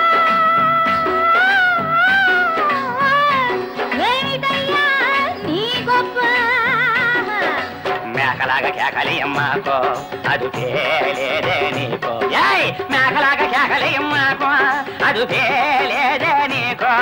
S4: వేమిటయ్యా నీ గొప్ప
S11: మేకలాగా కేకలి అమ్మాకో అది పేలేదే నీకో ఏయ్ మేకలాగా కేకలి అమ్మాకో అది పేలేదే నీకో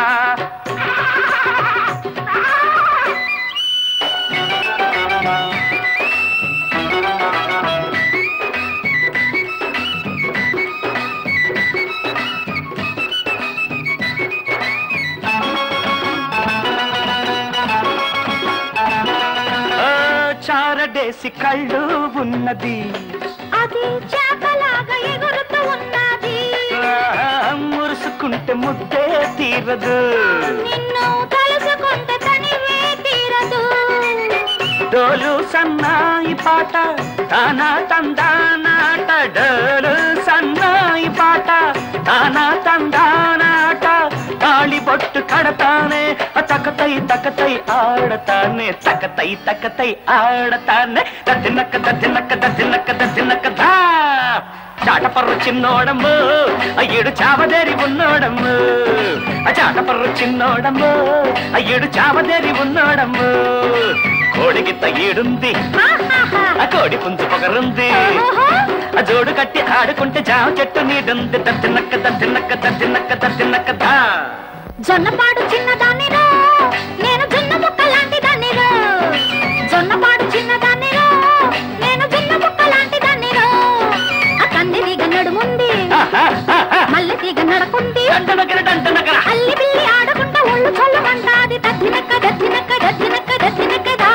S11: చారడేసి కళ్ళు ఉన్నది
S4: అది చేపలాగా ఎగురుతూ ఉన్నది
S11: మురుసుకుంటే ముద్దే తీరదు
S4: నిన్ను తలుసుకుంటే తనివే తీరదు
S11: డోలు సన్నాయి పాట తానా తందానాట డోలు సన్నాయి పాట తానా తందానాట తాళి బొట్టు కడతానే తకతై తకతై ఆడతానే తకతై తకతై ఆడతానే దద్దినక్క దద్దినక్క దద్దినక్క దద్దినక్క దా చాటపర్రు చిన్నోడమ్ము అయ్యుడు చావదేరి ఉన్నోడమ్ము చాటపర్రు చిన్నోడమ్ము అయ్యుడు చావదేరి ఉన్నోడమ్ము కోడిగిత్త ఈడుంది ఆ కోడి పుంజు పొగరుంది ఆ జోడు కట్టి ఆడుకుంటే జామ చెట్టు నీడుంది దద్దినక్క దద్దినక్క దద్దినక్క దద్దినక్క దా
S4: జొన్నపాడు చిన్నదానిరా నేను జొన్న ముక్క లాంటి దానిరా జొన్నపాడు చిన్నదానిరా నేను జొన్న ముక్క లాంటి దానిరా ఆ కంది తీగ నడుముంది మల్లె తీగ నడకుంది అల్లి బిల్లి ఆడకుండా ఒళ్ళు చల్లమంటాది దద్దినక్క దద్దినక్క దద్దినక్క దద్దినక్కదా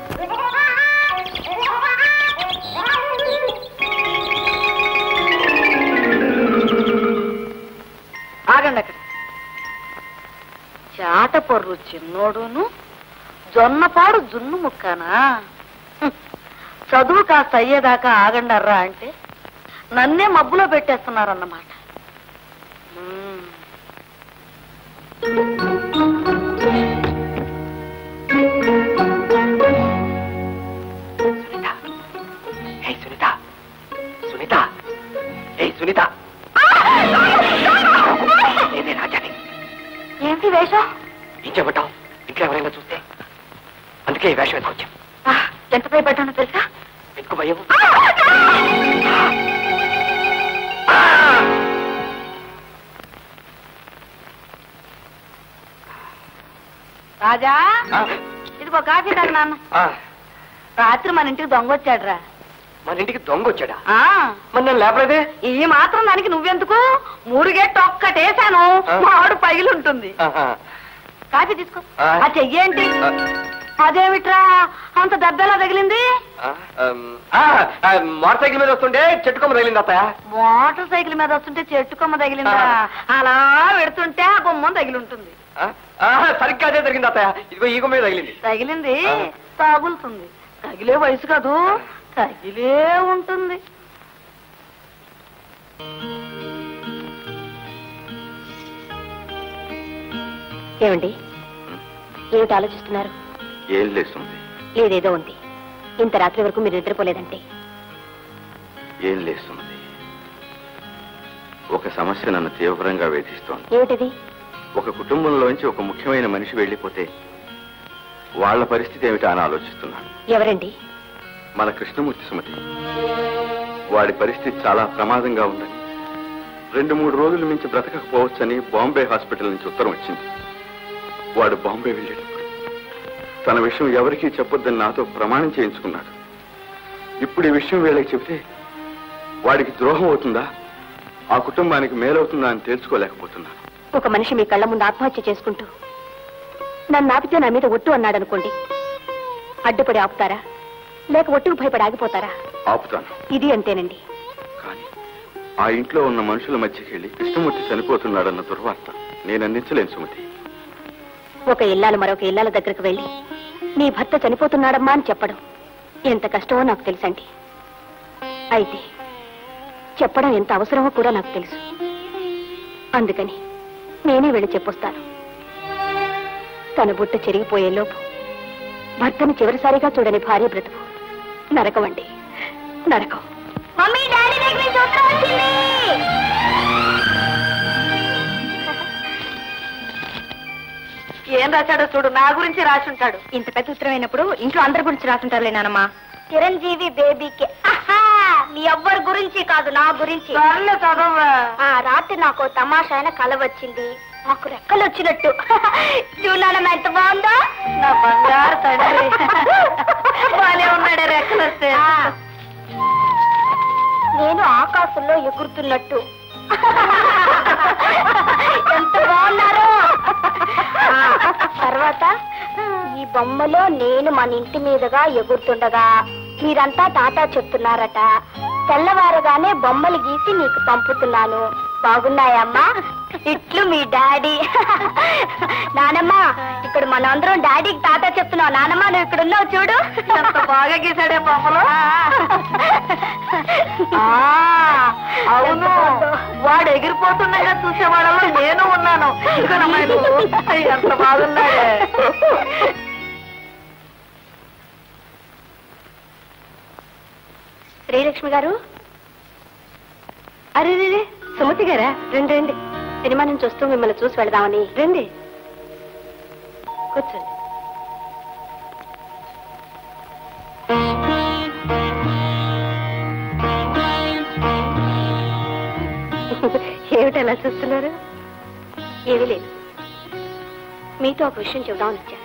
S6: ఆగండి అక్కడ చాటపొర్రు చిన్నోడును జొన్నపాడు జున్ను ముక్కనా చదువు కాస్త అయ్యేదాకా ఆగండర్రా అంటే నన్నే మబ్బులో పెట్టేస్తున్నారన్నమాట
S3: సునీత సునీత ఏ సునీత నేనే రాజాని
S4: ఏంటి వేషం
S3: ఏం చెప్పటావు ఇంట్లో ఎవరైనా చూస్తే అందుకే ఈ వేషం ఎత్తుకొచ్చాం
S4: ఎంత భయపడ్డానో తెలుసా
S3: ఎందుకు భయం
S6: రాజా ఇదిగో కాఫీ తాగు నాన్న రాత్రి మన ఇంటికి దొంగ వచ్చాడురా
S3: మన ఇంటికి దొంగ వచ్చాడా
S6: ఆ
S3: మరి నన్ను లేపలేదే
S6: ఈ మాత్రం దానికి నువ్వెందుకు మూడుగేట్టు ఒక్కటేసాను మాడు పగిలి ఉంటుంది కాఫీ తీసుకో ఆ చెయ్యేంటి అదేమిట్రా అంత దెబ్బలా తగిలింది?
S3: మోటార్ సైకిల్ మీద వస్తుంటే చెట్టు కొమ్మ తగిలింది అత్తయ్య.
S6: మోటార్ సైకిల్ మీద వస్తుంటే చెట్టు కొమ్మ తగిలిందా? అలా పెడుతుంటే ఆ బొమ్మ తగిలి ఉంటుంది.
S3: సరిగ్గా అదే జరిగింది అత్తయ్య. ఇదిగో ఈ కొమ్మ మీద తగిలింది.
S6: తగిలింది తగులుతుంది. తగిలే వయసు కాదు, తగిలే ఉంటుంది.
S4: ఏమండి, ఏమిటి ఆలోచిస్తున్నారు?
S12: ఏం లేస్తుంది.
S4: లేదేదో ఉంది. ఇంత రాత్రి వరకు మీరు నిద్రపోలేదంటే?
S12: ఏం లేస్తుంది. ఒక సమస్య నన్ను తీవ్రంగా వేధిస్తోంది.
S4: ఏమిటిది?
S12: ఒక కుటుంబంలోంచి ఒక ముఖ్యమైన మనిషి వెళ్ళిపోతే వాళ్ళ పరిస్థితి ఏమిటా అని ఆలోచిస్తున్నాను.
S4: ఎవరండి?
S12: మన కృష్ణమూర్తి సుమతి. వాడి పరిస్థితి చాలా ప్రమాదంగా ఉందని, 2-3 రోజుల మించి బ్రతకకపోవచ్చని బాంబే హాస్పిటల్ నుంచి ఉత్తరం వచ్చింది. వాడు బాంబే వెళ్ళేటప్పుడు తన విషయం ఎవరికీ చెప్పొద్దని నాతో ప్రమాణం చేయించుకున్నాడు. ఇప్పుడు ఈ విషయం వీళ్ళకి చెబితే వాడికి ద్రోహం అవుతుందా, ఆ కుటుంబానికి మేలవుతుందా అని తేల్చుకోలేకపోతున్నాను.
S4: ఒక మనిషి మీ కళ్ళ ముందు ఆత్మహత్య చేసుకుంటూ నన్ను ఆపితే నా మీద ఒట్టు అన్నాడనుకోండి, అడ్డుపడి ఆపుతారా లేక ఒట్టుకు భయపడి ఆగిపోతారా?
S12: ఆపుతాను.
S4: ఇది అంతేనండి.
S12: కానీ ఆ ఇంట్లో ఉన్న మనుషుల మధ్యకి వెళ్ళి కృష్ణమూర్తి చనిపోతున్నాడన్న దుర్వార్త నేను అందించలేను సుమతి.
S4: ఒక ఇల్లాలు మరొక ఇల్లాల దగ్గరకు వెళ్ళి నీ భర్త చనిపోతున్నాడమ్మా అని చెప్పడం ఎంత కష్టమో నాకు తెలుసండి. అయితే చెప్పడం ఎంత అవసరమో కూడా నాకు తెలుసు. అందుకని నేనే వెళ్ళి చెప్పొస్తాను. తన బుట్ట చెరిగిపోయేలోపు భర్తను చివరిసారిగా చూడని భార్య బ్రతుకు నరకం అండి, నరకం.
S1: మమ్మీ, డాడీ దగ్గర నుంచి ఉత్తరం వచ్చింది.
S6: ఏం రాశాడో చూడు. నా గురించి రాసి ఉంటాడు.
S4: ఇంత పెద్ద ఉత్తరం అయినప్పుడు ఇంట్లో అందరి గురించి రాసుంటారులే నానమ్మా.
S1: చిరంజీవి బేబీకి. మీ ఎవ్వరి గురించి కాదు, నా గురించి. రాత్రి నాకు తమాషా అయిన కల వచ్చింది. నాకు రెక్కలు వచ్చినట్టు. చూడాలమ్మా ఎంత బాగుందో.
S6: నా బంగారు తండ్రి బానే ఉన్నాడే రెక్కలు వస్తే.
S1: నేను ఆకాశంలో ఎగురుతున్నట్టు. ఎంత బాగున్నారు. తర్వాత ఈ బొమ్మలో నేను మన ఇంటి మీదుగా ఎగురుతుండగా మీరంతా టాటా చెప్తున్నారట. తెల్లవారుగానే బొమ్మలు గీసి నీకు పంపుతున్నాను. బాగున్నాయమ్మా? ఇట్లు మీ డాడీ. నానమ్మ, ఇక్కడ మనందరం డాడీకి టాటా చెప్తున్నావు. నానమ్మ, నువ్వు ఇక్కడ ఉన్నావు చూడు.
S6: ఎంత బాగా గీసాడే బొమ్మలు. అవును, వాడు ఎగిరిపోతుండగా చూసేవాళ్ళలో నేను ఉన్నాను. ఎంత బాగున్నాడే.
S4: శ్రీలక్ష్మి గారు. అరే రే, సుమతి గారా? రండి రండి. సినిమా నుంచి వస్తూ మిమ్మల్ని చూసి వెళదామని. రండి, కూర్చోండి. ఏమిటి అలా చూస్తున్నారు? ఏమీ లేదు, మీతో ఒక విషయం చెబుదామని వచ్చాను.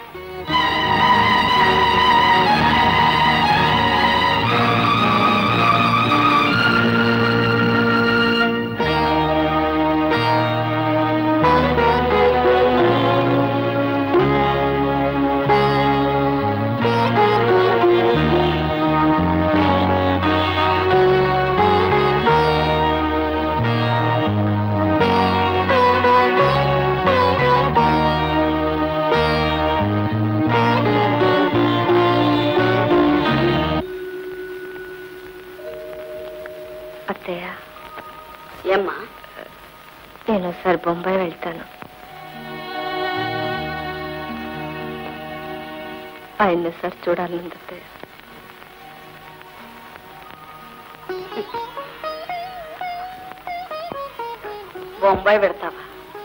S4: అత్తయ్య.
S6: ఏమ్మా?
S4: నేను ఒకసారి బొంబాయి వెళ్తాను. ఆయన్ని సార్ చూడాలంది అత్తయ్య.
S6: బొంబాయి పెడతావా?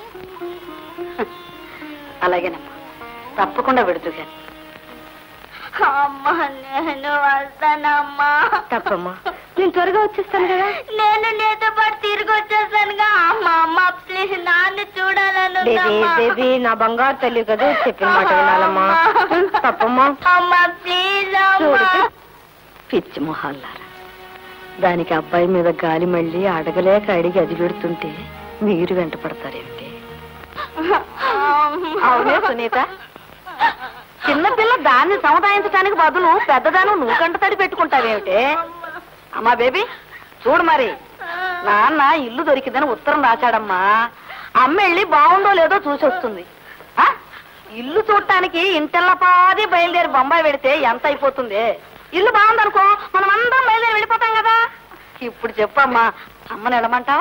S6: అలాగేనమ్మా, తప్పకుండా పెడుతూ కానీ.
S1: అమ్మా, నేను వస్తానమ్మా.
S4: తప్పమ్మా, నేను త్వరగా వచ్చేస్తాను కదా.
S1: నేను నీతో పాటు తిరిగి వచ్చేస్తానుగా. అమ్మా అమ్మ, ప్లీజ్ నాన్న చూడాలను.
S4: బేబీ, నా బంగారు తల్లి కదా, చెప్పిన మాట వినాలమ్మా. తప్పమ్మా.
S1: అమ్మా ప్లీజ్ అమ్మా.
S6: పిచ్చి మొహాల్లారా, దానికి అబ్బాయి మీద గాలి మళ్ళీ అడగలేక అడిగి అది పెడుతుంటే మీరు వెంట పడతారేమిటి? అవునే సునీత, చిన్నపిల్ల దాన్ని సముదాయించడానికి బదులు పెద్దదాను నువ్వు కంట తడి పెట్టుకుంటావేమిటే? అమ్మా బేబీ చూడు, మరి నాన్న ఇల్లు దొరికిందని ఉత్తరం రాశాడమ్మా. అమ్మ వెళ్ళి బాగుందో లేదో చూసి వస్తుంది. ఇల్లు చూడటానికి ఇంటెల్లపాది బయలుదేరి బొంబాయి పెడితే ఎంత అయిపోతుంది? ఇల్లు బాగుందనుకో మనం అందరం బయలుదేరి వెళ్ళిపోతాం కదా. ఇప్పుడు చెప్పమ్మా, అమ్మని వెళ్ళమంటావా?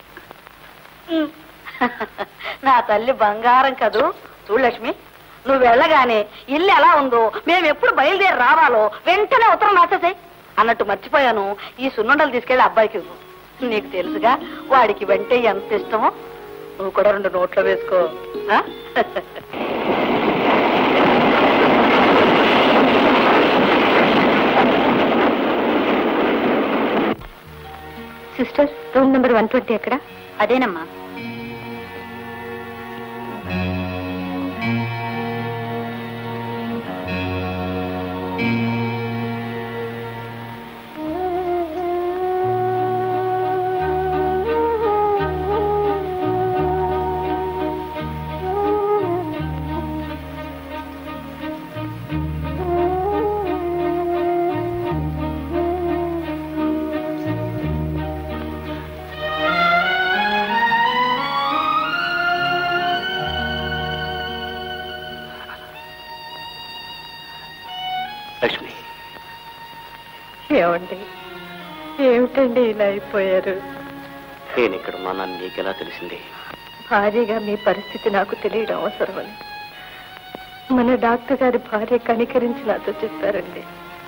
S6: నా తల్లి బంగారం కదూ. చూడు లక్ష్మి, నువ్వు వెళ్ళగానే ఇల్లు ఎలా ఉందో, మేము ఎప్పుడు బయలుదేరి రావాలో వెంటనే ఉత్తరం రాసేసాయి. అన్నట్టు మర్చిపోయాను, ఈ సున్నుండలు తీసుకెళ్లి అబ్బాయికి ఇవ్వు. నీకు తెలుసుగా వాడికి వెంటే ఎంత ఇష్టమో. నువ్వు కూడా 2 నోట్లో వేసుకో.
S4: సిస్టర్, రూమ్ నెంబర్ 120 ఎక్కడ?
S1: అదేనమ్మా.
S2: లక్ష్మి,
S6: ఏమండి, ఏమిటండి ఇలా అయిపోయారు?
S2: నేను ఇక్కడ ఉన్నానని నీకెలా తెలిసింది?
S6: భార్యగా మీ పరిస్థితి నాకు తెలియడం అవసరమని మన డాక్టర్ గారి భార్య కనికరించి నాతో చెప్పారండి.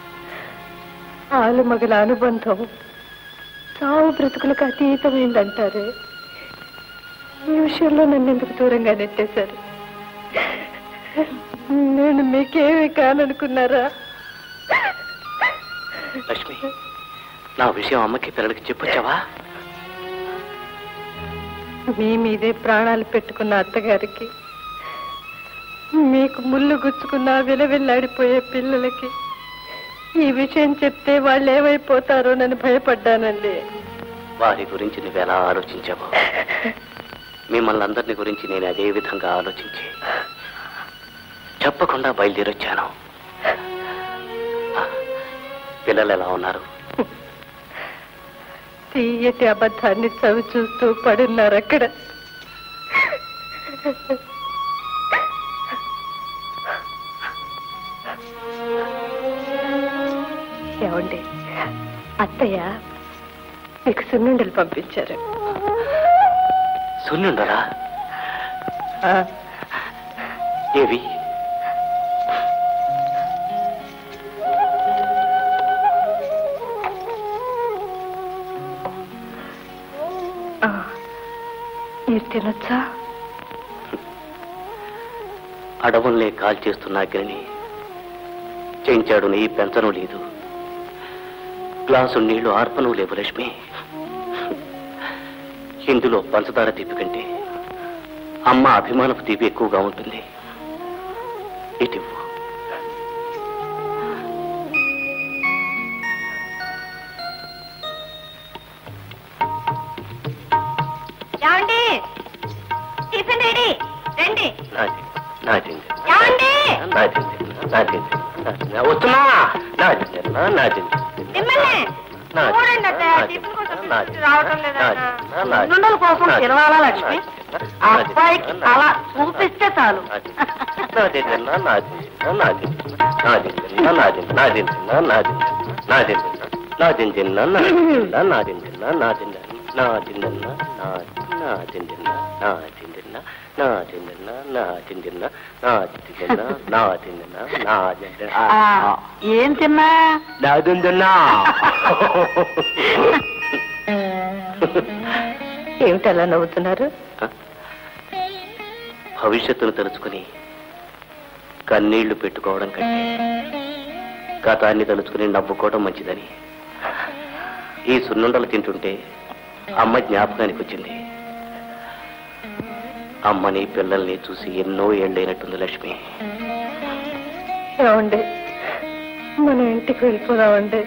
S6: ఆలు మగల అనుబంధం చావు బ్రతుకులకు అతీతమైందంటారే. ఈ విషయంలో నన్ను ఎందుకు దూరంగా నెట్టేశారు? నేను మీకేమి కాననుకున్నారా?
S2: లక్ష్మి, నా విషయం అమ్మకి పిల్లలకి చెప్పొచ్చావా?
S6: మీ మీదే ప్రాణాలు పెట్టుకున్న అత్తగారికి, మీకు ముళ్ళు గుచ్చుకున్న విలవిల్లాడిపోయే పిల్లలకి ఈ విషయం చెప్తే వాళ్ళు ఏమైపోతారో నన్ను భయపడ్డానండి.
S2: వారి గురించి నువ్వెలా ఆలోచించావో మిమ్మల్ని అందరిని గురించి నేను అదే విధంగా ఆలోచించి చెప్పకుండా బయలుదేరొచ్చాను. పిల్లలు ఎలా ఉన్నారు?
S6: తీయటి అబద్ధాన్ని చవి చూస్తూ పడున్నారు అక్కడ. ఏమండి, అత్తయ్య మీకు సున్నుండలు పంపించారు.
S2: సున్నుండరా? ఏవి?
S6: మీరు తినొచ్చా?
S2: అడవుల్నే కాల్ చేస్తున్నా కానీ చెంచాడు నీ పెంచను లేదు, గ్లాసు నీళ్లు ఆర్పను లేవు లక్ష్మి. ఇందులో పంచదార తీపి కంటే అమ్మ అభిమానపు తీపి ఎక్కువగా ఉంటుంది. ఇటు
S1: టిఫిన్ రెడీ, రండి.
S2: వస్తున్నా.
S6: సున్నుండల కోసం తిరవాలా లక్ష్మి? అబ్బాయికి అలా చూపిస్తే చాలు. ఏం తిన్నా? ఏమిటలా నవ్వుతున్నారు?
S2: భవిష్యత్తును తలుచుకుని కన్నీళ్లు పెట్టుకోవడం కంటే గతాన్ని తలుచుకుని నవ్వుకోవడం మంచిదని ఈ సున్నుండలు తింటుంటే అమ్మ జ్ఞాపకానికి వచ్చింది. అమ్మని పిల్లల్ని చూసి ఎన్నో ఏళ్ళైనట్టుంది లక్ష్మి.
S6: ఏమండి, మనం ఇంటికి వెళ్ళిపోదామండి.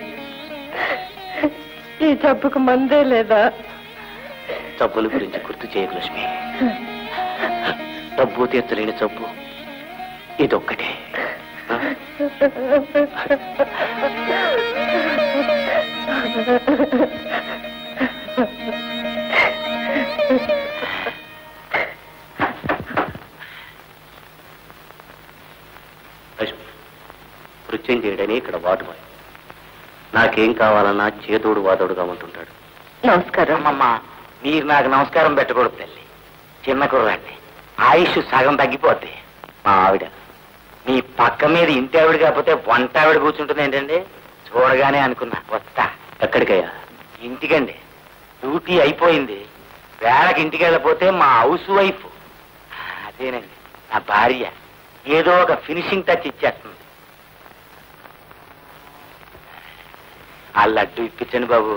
S6: ఈ జబ్బుకు మందే లేదా?
S2: జబ్బుల గురించి గుర్తు చేయకు లక్ష్మి. డబ్బు తీర్చలేని జబ్బు ఇదొక్కటే. నృత్యం చేయడని ఇక్కడ వాటుబాయ్. నాకేం కావాలన్నా చేదోడు వాదోడుగా ఉంటుంటాడు.
S6: నమస్కారం.
S10: అమ్మమ్మ, మీరు నాకు నమస్కారం పెట్టకూడదు తల్లి. చిన్న కుర్రాండి, ఆయుష్ సగం తగ్గిపోద్ది.
S2: మా ఆవిడ
S10: మీ పక్క మీద ఇంటి ఆవిడ కాకపోతే వంట ఆవిడ కూర్చుంటుంది ఏంటండి? చూడగానే అనుకున్నా వస్తా.
S2: ఎక్కడికయ్యా?
S10: ఇంటికండి. డ్యూటీ అయిపోయింది. వేళకి ఇంటికి వెళ్ళకపోతే మా హౌస్ వైఫ్, అదేనండి నా భార్య, ఏదో ఒక ఫినిషింగ్ టచ్ ఇచ్చేస్తుంది. ఆ లడ్డు ఇప్పించండి బాబు.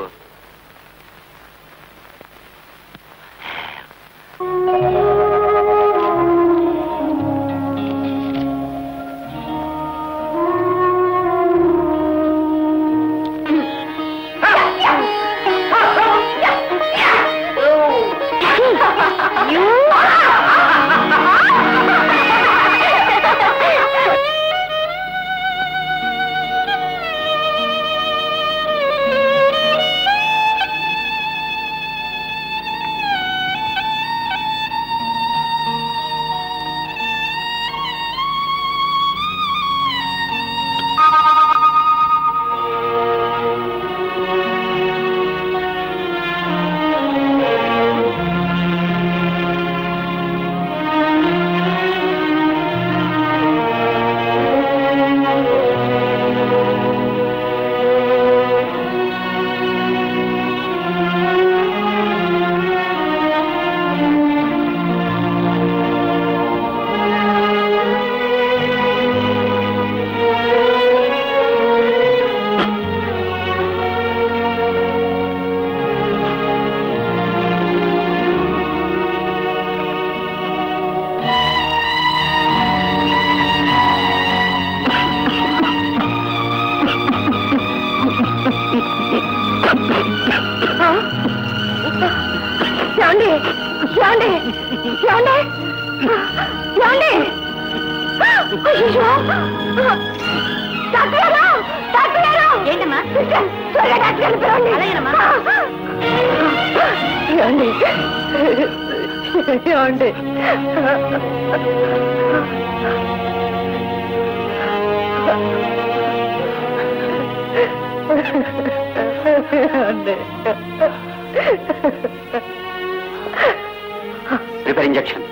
S2: Prepare injection.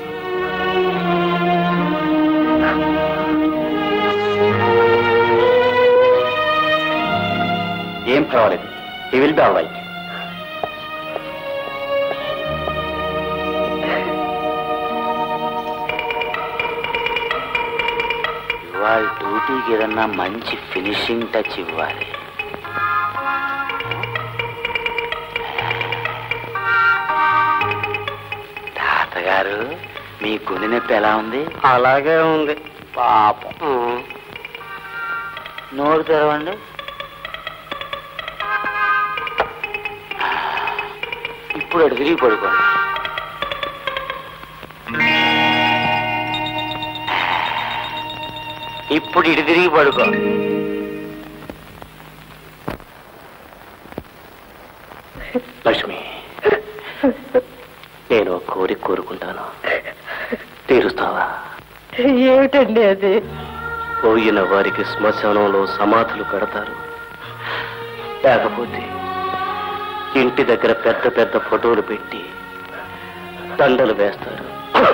S2: ఏం పర్వాలేదు. He will be all right.
S10: ఇవాళ డ్యూటీకి ఏదన్నా మంచి ఫినిషింగ్ టచ్ ఇవ్వాలి. తాతగారు, మీ గుండె నొప్పి ఎలా ఉంది?
S2: అలాగే ఉంది పాపం.
S10: నోరు తెరవండి. ఇప్పుడు అటు తిరిగి పడుకోండి. ఇప్పుడు ఇటు తిరిగి పడుకో.
S2: లక్ష్మి, నేను కోరిక కోరుకుంటాను, తీరుస్తావా?
S6: ఏమిటండి అది?
S2: పోయిన వారికి శ్మశానంలో సమాధులు కడతారు, లేకపోతే ఇంటి దగ్గర పెద్ద పెద్ద ఫోటోలు పెట్టి దండలు వేస్తారు.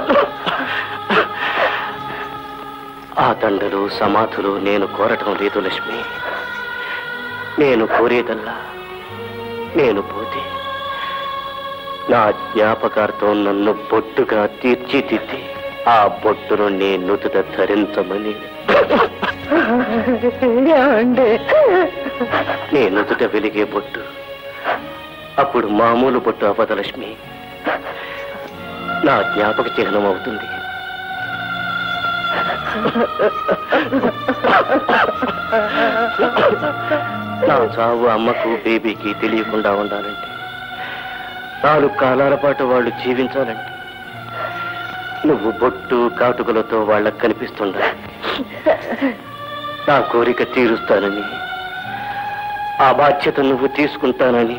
S2: ఆ దండలు సమాధులు నేను కోరటం లేదు లక్ష్మి. నేను కోరేదల్లా నేను పోతే నా జ్ఞాపకార్థం నన్ను బొట్టుగా తీర్చిదిద్ది ఆ బొట్టును నేను నుదుట ధరించమని. నేను నుదుట వెలిగే బొట్టు అప్పుడు మామూలు బొట్టు అవ్వదు లక్ష్మి, నా జ్ఞాపక చిహ్నం అవుతుంది. నా చావు అమ్మకు బేబీకి తెలియకుండా ఉండాలంటే, 4 కాలాల పాటు వాళ్ళు జీవించాలంటే నువ్వు బొట్టు కాటుకలతో వాళ్ళకు కనిపిస్తుండా నా కోరిక తీరుస్తానని, ఆ బాధ్యత నువ్వు తీసుకుంటానని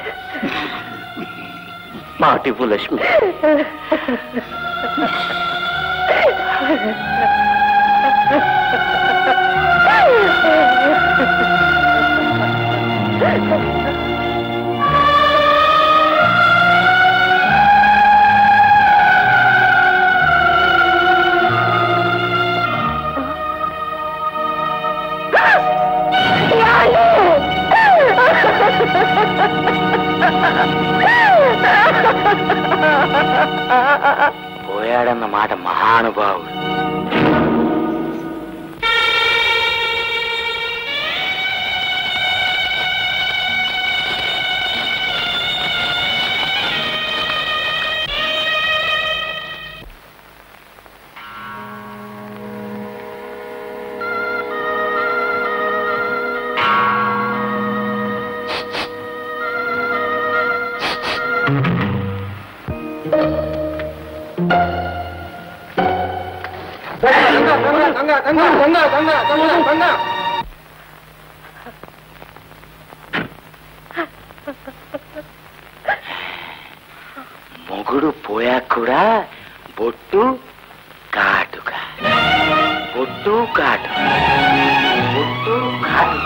S2: మాటివ్వు లక్ష్మి.
S10: పోయాడన్న మాట మహానుభావుడు. మొగుడు పోయాక కూడా బొట్టు కాటుక, బొట్టు కాటుక, బొట్టు కాటుక.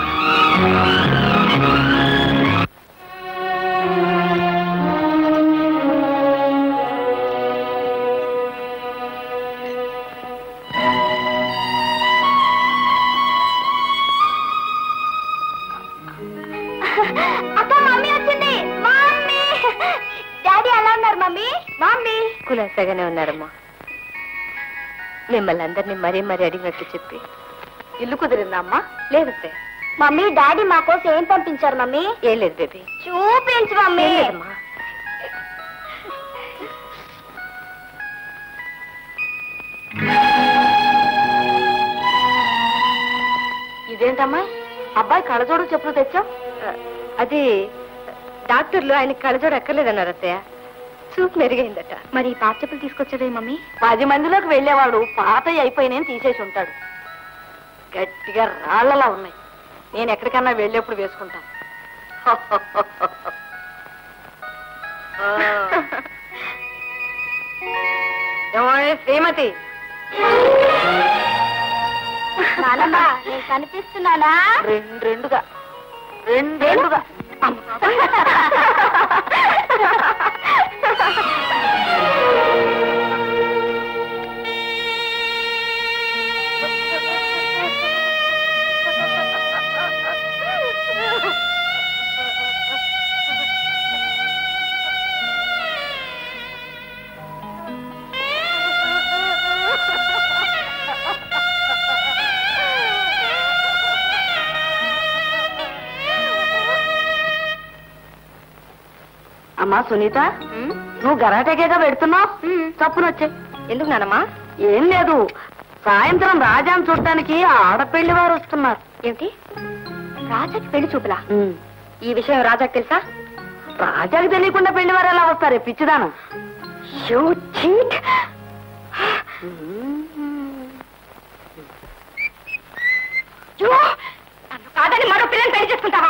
S1: కులాసాగానే ఉన్నారమ్మా. మిమ్మల్ని అందరినీ మరీ మరీ అడిగినట్టు చెప్పి
S6: ఇల్లు కుదిరిందా అమ్మా?
S1: లేదు
S4: మమ్మీ డాడీ మా కోసం ఏం పంపించారు మమ్మీ?
S1: ఏం లేదు బేబీ.
S4: చూపించు మమ్మీ.
S6: ఇదేంటమ్మా అబ్బాయి కళ్ళజోడు చెప్పులు తెచ్చావు?
S1: అది డాక్టర్లు ఆయనకి కళ్ళజోడు ఎక్కర్లేదన్నారు అత్తయ్య. చూపు మెరుగైందట.
S4: మరి పాత చెప్పులు తీసుకొచ్చదే మమ్మీ?
S6: 10 మందిలోకి వెళ్ళేవాడు పాతయ్య అయిపోయినేం తీసేసి ఉంటాడు. గట్టిగా రాళ్లలా ఉన్నాయి. నేను ఎక్కడికన్నా వెళ్ళేప్పుడు వేసుకుంటాను.
S1: శ్రీమతి
S4: నానమ్మా నేను కనిపిస్తున్నానా?
S6: రెండుగా అమ్మా సునీత, నువ్వు గరాటేగా పెడుతున్నావు. చప్పునొచ్చే.
S1: ఎందుకు నానమ్మా?
S6: ఏం లేదు, సాయంత్రం రాజాను చూడటానికి ఆడపెళ్లి వారు వస్తున్నారు.
S1: ఏమిటి? రాజాకి పెళ్లి చూపులా? ఈ విషయం రాజాకి తెలుసా?
S6: రాజాకి తెలియకుండా పెళ్లి వారు ఎలా వస్తారే పిచ్చిదాను?
S1: కాదని మరో పిల్లని పెళ్లి చేసుకుంటావా?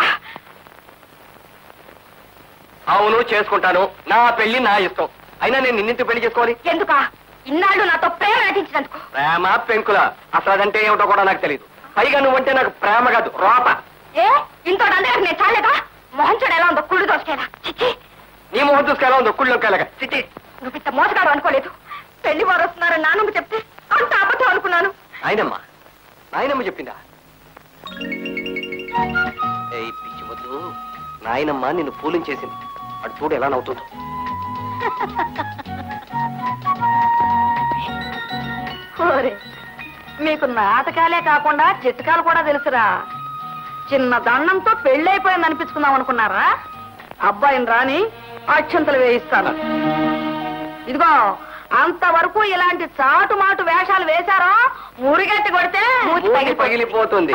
S3: అవును, చేసుకుంటాను. నా పెళ్లి నా ఇష్టం. అయినా నేను నిన్నింటి పెళ్లి చేసుకోవాలి
S1: ఎందుకా? ఇన్నాళ్ళు నాతో ప్రేమ నటించినందుకు.
S3: ప్రేమ పెంకుల అసలు అదంటే ఏమిటో కూడా నాకు తెలియదు. పైగా నువ్వంటే నాకు ప్రేమ కాదు, రోప.
S1: ఏ ఇంతో అందరికి నేను చాలేదా? మొహం చూడ ఎలా ఉందో, కుళ్ళు దోసుకేలా. చిచ్చి,
S3: నీ మొహం చూసుకు ఎలా ఉందో, కుళ్ళొక్కేలాగా. చిచ్చి,
S1: నువ్వు ఇంత మోసగాడు అనుకోలేదు. పెళ్లి వారు వస్తున్నారని నాన్నమ్మ చెప్తే అంత అబద్ధం అనుకున్నాను.
S3: నాయనమ్మ చెప్పిందా? ఏ పిచ్చి వద్దు, నాయనమ్మ నిన్ను పూలించేసింది. అటు చూడు ఎలా నవ్వుతుందో.
S6: మీకు నాటకాలే కాకుండా చిట్కాలు కూడా తెలుసురా. చిన్న దండంతో పెళ్ళైపోయింది అనిపించుకుందాం అనుకున్నారా? అబ్బాయిని రాని అక్షంతలు వేయిస్తాను. ఇదిగో అంతవరకు ఇలాంటి చాటుమాటు వేషాలు వేశారో ఊరిగట్టి కొడితే
S3: పగిలిపోతుంది.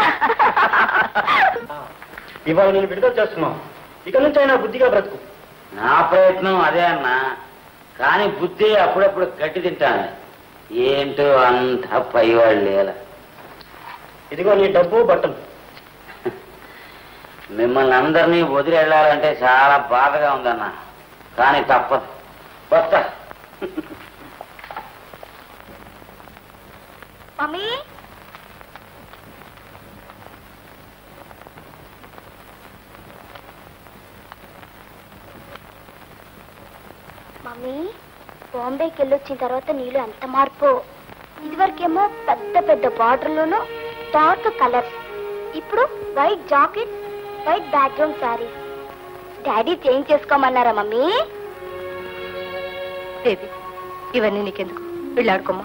S8: ఇవాళ నేను విడుదల చేస్తున్నావు. ఇక నుంచి అయినా బుద్ధిగా బ్రతుకు.
S10: నా ప్రయత్నం అదే అన్నా, కానీ బుద్ధి అప్పుడప్పుడు గట్టి తింటాను. ఏంటో అంత పైవాళ్ళు లేలా.
S8: ఇదిగో నీ డబ్బు బట్టలు.
S10: మిమ్మల్ని అందరినీ వదిలి వెళ్ళాలంటే చాలా బాధగా ఉందన్న, కానీ తప్పదు. వస్తా.
S4: మమ్మీ మమ్మీ బాంబేకి వెళ్ళొచ్చిన తర్వాత నీళ్ళు ఎంత మార్పు. ఇదివరకేమో పెద్ద పెద్ద బార్డర్లోనూ డార్క్ కలర్స్, ఇప్పుడు white jacket, white background saris. Daddy change చేసుకోమన్నారా మమ్మీ?
S1: బేబీ ఇవన్నీ నీకెందుకు, వెళ్ళాడుకోమ్మా.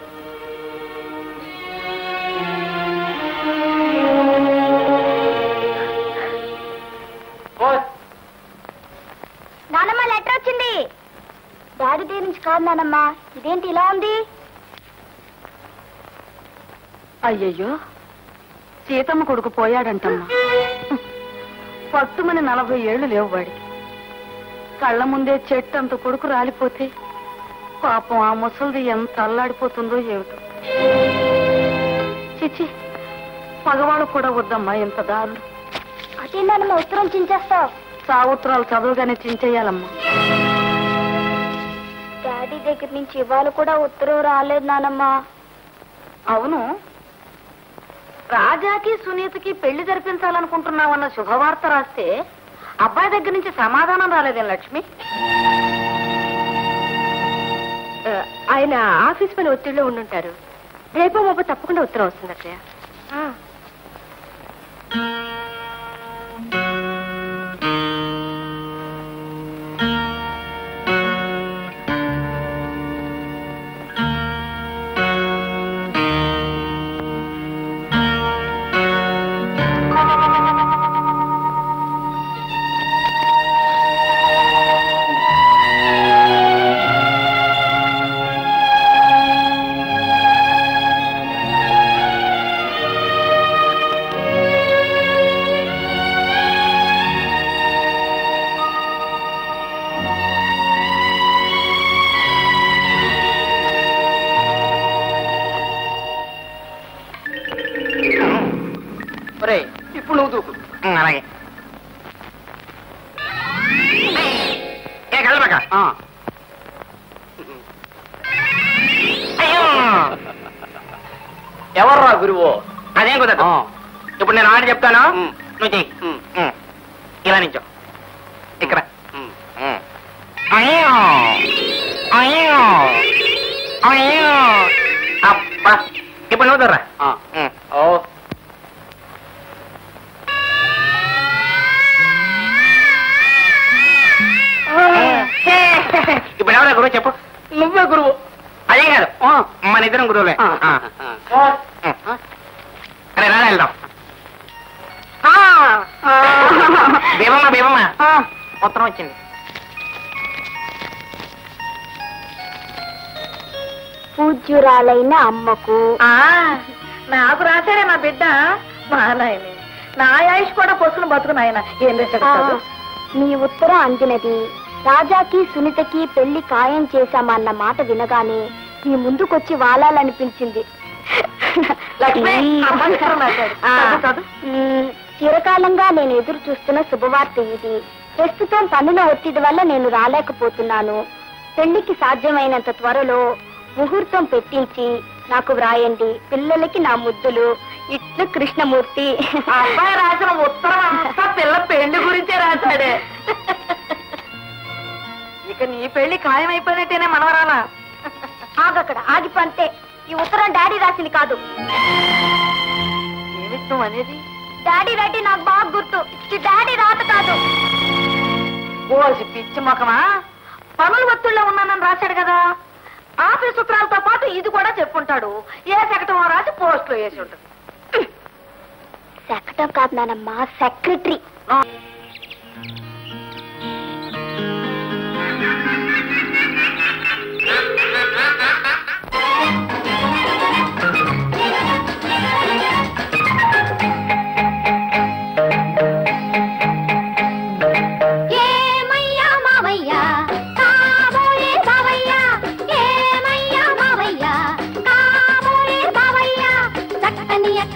S4: నానమ్మ లెటర్ వచ్చింది. డాడీ దగ్గర నుంచి కాదు నానమ్మ. ఇదేంటి ఇలా ఉంది?
S6: అయ్యయ్యో, సీతమ్మ కొడుకు పోయాడంటమ్మా. పట్టుమని 40 ఏళ్లు లేవు వాడికి. కళ్ళ ముందే చెట్టు అంత కొడుకు రాలిపోతే పాపం ఆ ముసలిది ఎంత అల్లాడిపోతుందో ఏమిటో. చిచ్చి, మగవాళ్ళు కూడా వద్దమ్మా ఎంత దారులు.
S4: అదే నానమ్మ ఉత్తరం చించేస్తావు.
S6: సావుత్రాలు చదువుగానే చించేయాలమ్మా.
S4: డాడీ దగ్గర నుంచి ఇవాళ కూడా ఉత్తరం రాలేదు నానమ్మ.
S6: అవును, రాజాకి సునీతకి పెళ్లి జరిపించాలనుకుంటున్నావన్న శుభవార్త రాస్తే అబ్బాయి దగ్గర నుంచి సమాధానం రాలేదేం లక్ష్మి?
S1: ఆయన ఆఫీస్ పని ఒత్తిడిలో ఉండుంటారు. రేపో మాపో తప్పకుండా ఉత్తరం వస్తుంది అక్కయ్య.
S5: ఇప్పుడు నువ్వు దూకు. అలాగే కలబక.
S3: ఎవర్రా గురువు?
S5: అదేం కుదరదు. ఇప్పుడు నేను ఆడ చెప్తాను, నువ్వు చెయ్యి. ఇలా నించో ఇక్కడ. అబ్బా, ఇప్పుడు నువ్వు దొర్రా. ఇప్పుడు ఎవరా గురువు చెప్పు?
S3: నువ్వే గురువు.
S5: అదేం కాదు, మన ఇద్దరం గురువులే. అరే రాడా వెళ్దాం. భీమమ్మ భీమమ్మ ఉత్తరం వచ్చింది.
S4: పూజ్యురాలైన అమ్మకు.
S6: నాకు రాశాడే నా బిడ్డ మా నాయని. నా ఆయుష్ కూడా పొసుకుని బతుకుని ఆయన ఏం చేశాడు?
S4: మీ ఉత్తరం అందినది. రాజాకి సునీతకి పెళ్లి ఖాయం చేశామన్న మాట వినగానే మీ ముందుకొచ్చి వాలాలనిపించింది. చిరకాలంగా నేను ఎదురు చూస్తున్న శుభవార్త ఇది. ప్రస్తుతం పనుల ఒత్తిడి వల్ల నేను రాలేకపోతున్నాను. పెళ్లికి సాధ్యమైనంత త్వరలో ముహూర్తం పెట్టించి నాకు వ్రాయండి. పిల్లలకి నా ముద్దులు. ఇట్లు కృష్ణమూర్తి.
S6: అబ్బాయి రాసిన ఉత్తరం అంతా పిల్ల పెళ్లి గురించే రాశాడే. ఇక నీ పెళ్లి ఖాయమైపోయినట్టేనే మనవరాలా?
S4: ఆగక్కడ ఆగిపోతే. ఈ ఉత్తరం డాడీ రాసింది కాదు.
S6: ఏమిష్టం అనేది?
S4: డాడీ రెడ్డి నాకు బాగా గుర్తు. ఇది డాడీ రాత కాదు.
S6: ఓసి పిచ్చి మొఖమా, పనుల ఒత్తిడిలో ఉన్నానని రాశాడు కదా. ఆఫీస్ ఉత్తరాలతో పాటు ఇది కూడా చెప్పుంటాడు. ఏ శకటం రాసి పోస్ట్ లో వేసి ఉంటుంది.
S4: శకటం కాదు నానమ్మ, సెక్రటరీ.
S13: మావయ్య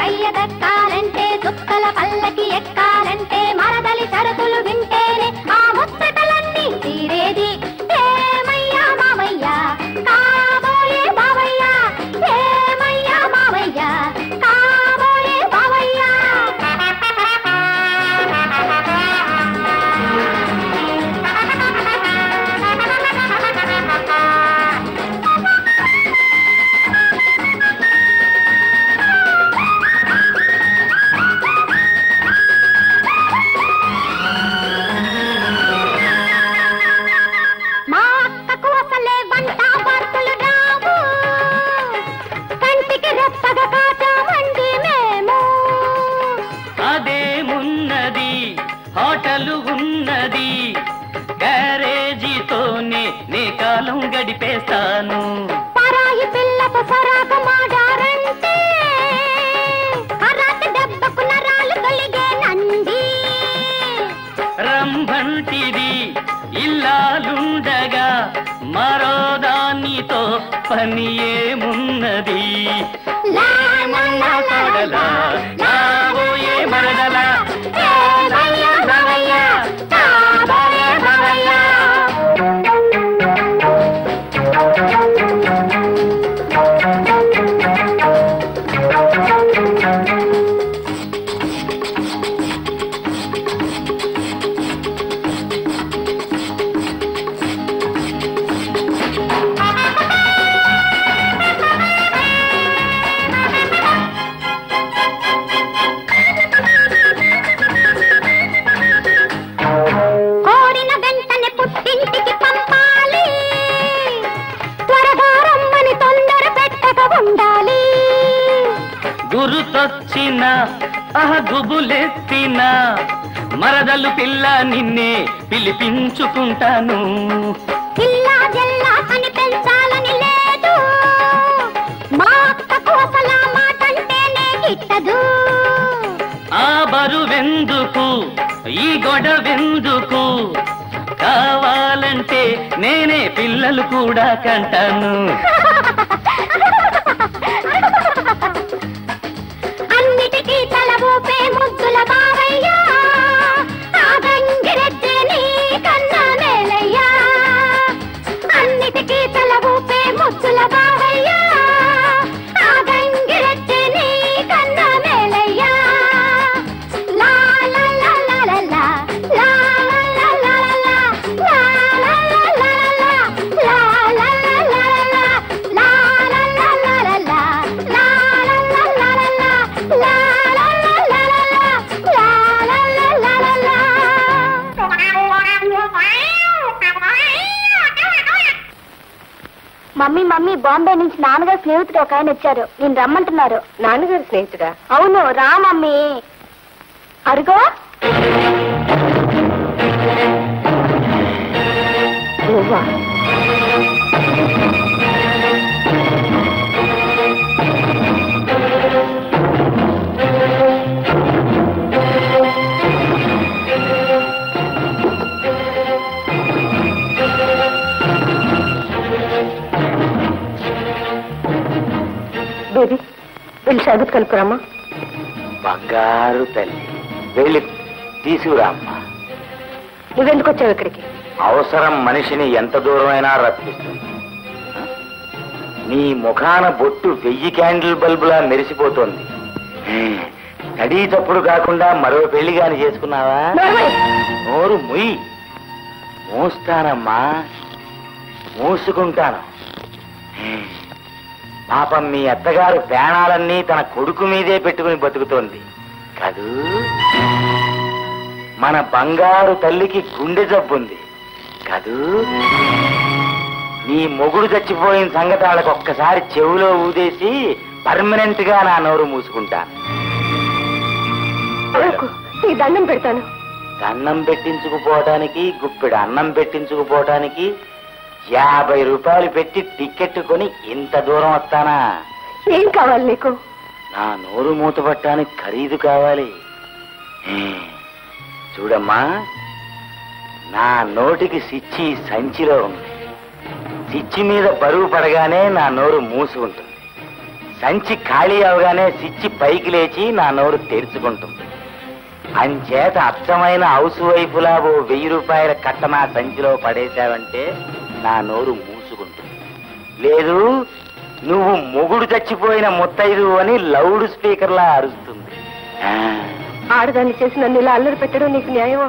S4: కయ్యదక్కాలంటే చుక్కల పల్లకి ఎక్కాలంటే మరదలి షరతులు వింటేనే ఆ ముచ్చటలన్నీ తీరేది. ఏమయ్యా మావయ్య కాబోయే బావయ్య, ఏమయ్యా మావయ్య కాబోయే బావయ్య. మా అక్కకు అసలే వంట వార్తలు రావు, కంటికి రెప్పగా కాచామండి మేము.
S11: అదేమున్నది హోటలు ఉన్నది, గ్యారేజీతోనే నే కాలం గడిపేస్తాను.
S4: పరాయి పిల్లతో సరాగ మాడారంటే కరాటి దెబ్బకు నరాలు తొలిగేనండి.
S11: రంభంటిది ఇల్లాలుండగా మరో దానితో పని ఏమున్నది.
S4: లేమన్నా
S11: కొడలా నాబోయే మరదలా,
S4: ఏమయ్యా మావయ్య కాబోయే బావయ్య. కోరిన వెంటనే పుట్టింటికి పంపాలి, త్వరగా రమ్మని తొందర పెట్టక ఉండాలి.
S11: గురుతొచ్చిన గుబులెత్తిన మరదలు పిల్ల నిన్నే పిలిపించుకుంటాను.
S4: పిల్లా జల్లా అని పెంచాలని లేదు, మా అక్కకు అసలు ఆ మాటంటేనే గిట్టదు.
S11: ఆ బరువెందుకు ఈ గొడవెందుకు, కావాలంటే నేనే పిల్లలు కూడా కంటాను.
S4: అన్నిటికీ తల ఊపే ముద్దుల బావయ్య, ఆ గంగిరెద్దే నీ కన్నా మేలయ్యా. అన్నిటికీ తల ఊపే ముద్దుల బావయ్య, ఆ గంగిరెద్దే నీ కన్నా మేలయ్యా. లా లా లా లా లా లా, లా లా లా లా లా, లా లా లా లా లా, లా లా లా లా లా, లా లా లా లా లా, లా లా లా లా లా, లా లా లా లా లా, మమ్మీ మమ్మీ బాంబే నుంచి నాన్నగారు స్నేహితుడు ఒక ఆయన వచ్చారు, నేను రమ్మంటున్నారు.
S1: నాన్నగారు స్నేహితుడా?
S4: అవును రా మమ్మీ. అరుగో
S1: నువ్వా? బేబీ వెళ్ళి షాబత్ కలుపురామ్మా.
S10: బంగారు తల్లి, వెళ్ళి తీసుకురామ్మా.
S1: నువ్వెందుకు వచ్చావు ఇక్కడికి?
S10: అవసరం మనిషిని ఎంత దూరమైనా రప్పిస్తుంది. నీ ముఖాన బొట్టు 1000 క్యాండిల్ బల్బులా మెరిసిపోతోంది. స్టడీ తప్పుడు కాకుండా మరో పెళ్లి గాని చేసుకున్నావా? నోరు ముయ్యి. మూస్తానమ్మా, మూసుకుంటాను. పాపం మీ అత్తగారు ప్రాణాలన్నీ తన కొడుకు మీదే పెట్టుకుని బతుకుతోంది కదూ. మన బంగారు తల్లికి గుండె జబ్బుంది కదూ. నీ మొగుడు చచ్చిపోయిన సంగతి వాళ్ళకి ఒక్కసారి చెవులో ఊదేసి పర్మనెంట్ గా నా నోరు మూసుకుంటాను.
S1: నీ దండం పెడతాను.
S10: దండం పెట్టించుకుపోవటానికి, గుప్పెడు అన్నం పెట్టించుకుపోవటానికి 50 రూపాయలు పెట్టి టికెట్ కొని ఇంత దూరం వస్తానా?
S1: ఏం కావాలి నీకు?
S10: నా నోరు మూతపట్టడానికి ఖరీదు కావాలి. చూడమ్మా, నా నోటికి సిచ్చి సంచిలో ఉంది. సిచ్చి మీద బరువు పడగానే నా నోరు మూసి ఉంటుంది. సంచి ఖాళీ అవగానే సిచ్చి పైకి లేచి నా నోరు తెరుచుకుంటుంది. అంచేత అచ్చమైన హౌస్ వైఫులా ఓ 1000 రూపాయల కట్ట నా సంచిలో పడేశావంటే నా నోరు మూసుకుంటుంది. లేదు, నువ్వు మొగుడు చచ్చిపోయిన ముత్తైదు అని లౌడ్ స్పీకర్లా అరుస్తుంది.
S1: ఆడదాన్ని చేసి నన్ను ఇలా అల్లరి పెట్టడం నీకు న్యాయమా?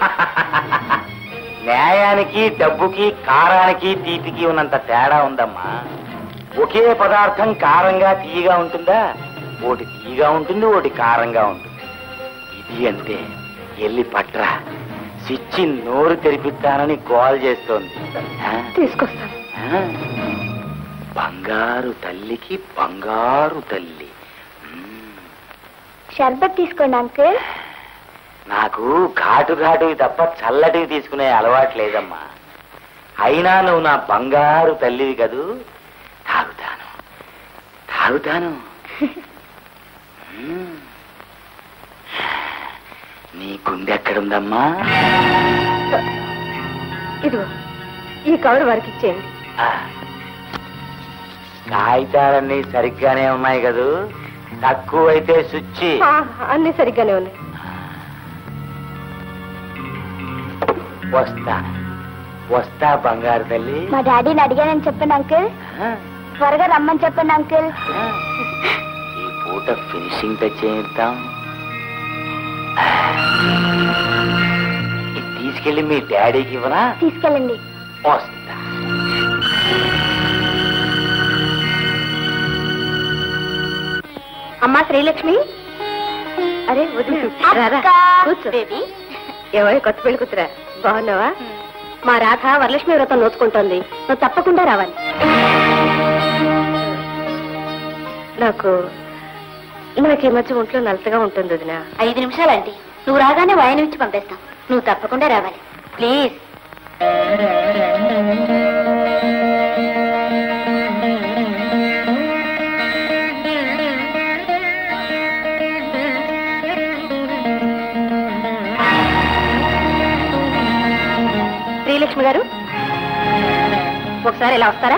S10: న్యాయానికి, డబ్బుకి, కారానికి, తీపికి ఉన్నంత తేడా ఉందమ్మా. ఒకే పదార్థం కారంగా తీయగా ఉంటుందా? ఒకటి తీయగా ఉంటుంది, ఒకటి కారంగా ఉంటుంది. ఇది అంతే. ఎల్లి పట్రా, సిచ్చి నోరు తెరిపిస్తానని కాల్ చేస్తోంది.
S1: తీసుకొస్తాను.
S10: బంగారు తల్లికి బంగారు తల్లి.
S4: షర్బత్ తీసుకోండి అంకుల్.
S10: నాకు ఘాటు ఘాటువి తప్ప చల్లటివి తీసుకునే అలవాటు లేదమ్మా. అయినా నువ్వు నా బంగారు తల్లివి కదూ. తాగుతాను తాగుతాను. నీ గుండె ఎక్కడుందమ్మా?
S1: ఇదిగో ఈ కవర్ వారికి ఇచ్చేయండి.
S10: కాగితాలన్నీ సరిగ్గానే ఉన్నాయి కదూ. తక్కువైతే సుచ్చి.
S1: అన్ని సరిగ్గానే ఉన్నాయి.
S10: వస్తా వస్తా బంగారు తల్లి.
S4: మా డాడీని అడిగానని చెప్పండి అంకుల్. త్వరగా రమ్మని చెప్పండి అంకుల్.
S10: ఈ పూట ఫినిషింగ్ టచ్ చేద్దాం. ఇది తీసుకెళ్ళి మీ డాడీకి ఇవ్వనా?
S4: తీసుకెళ్ళండి.
S10: వస్తా.
S1: అమ్మా శ్రీలక్ష్మి. అరే వదిన కూర్చో. ఏమో కొత్త పెళ్లి కూతురా, బాగున్నావా? మా రాధ వరలక్ష్మి వ్రతం నోచుకుంటోంది, నువ్వు తప్పకుండా రావాలి. నాకు ఈ మధ్య ఒంట్లో నలతగా ఉంటుంది వదిన.
S4: 5 నిమిషాలండి, నువ్వు రాగానే వాయనం ఇచ్చి పంపిస్తాం. నువ్వు తప్పకుండా రావాలి ప్లీజ్.
S1: శ్రీలక్ష్మి గారు ఒకసారి ఇలా వస్తారా?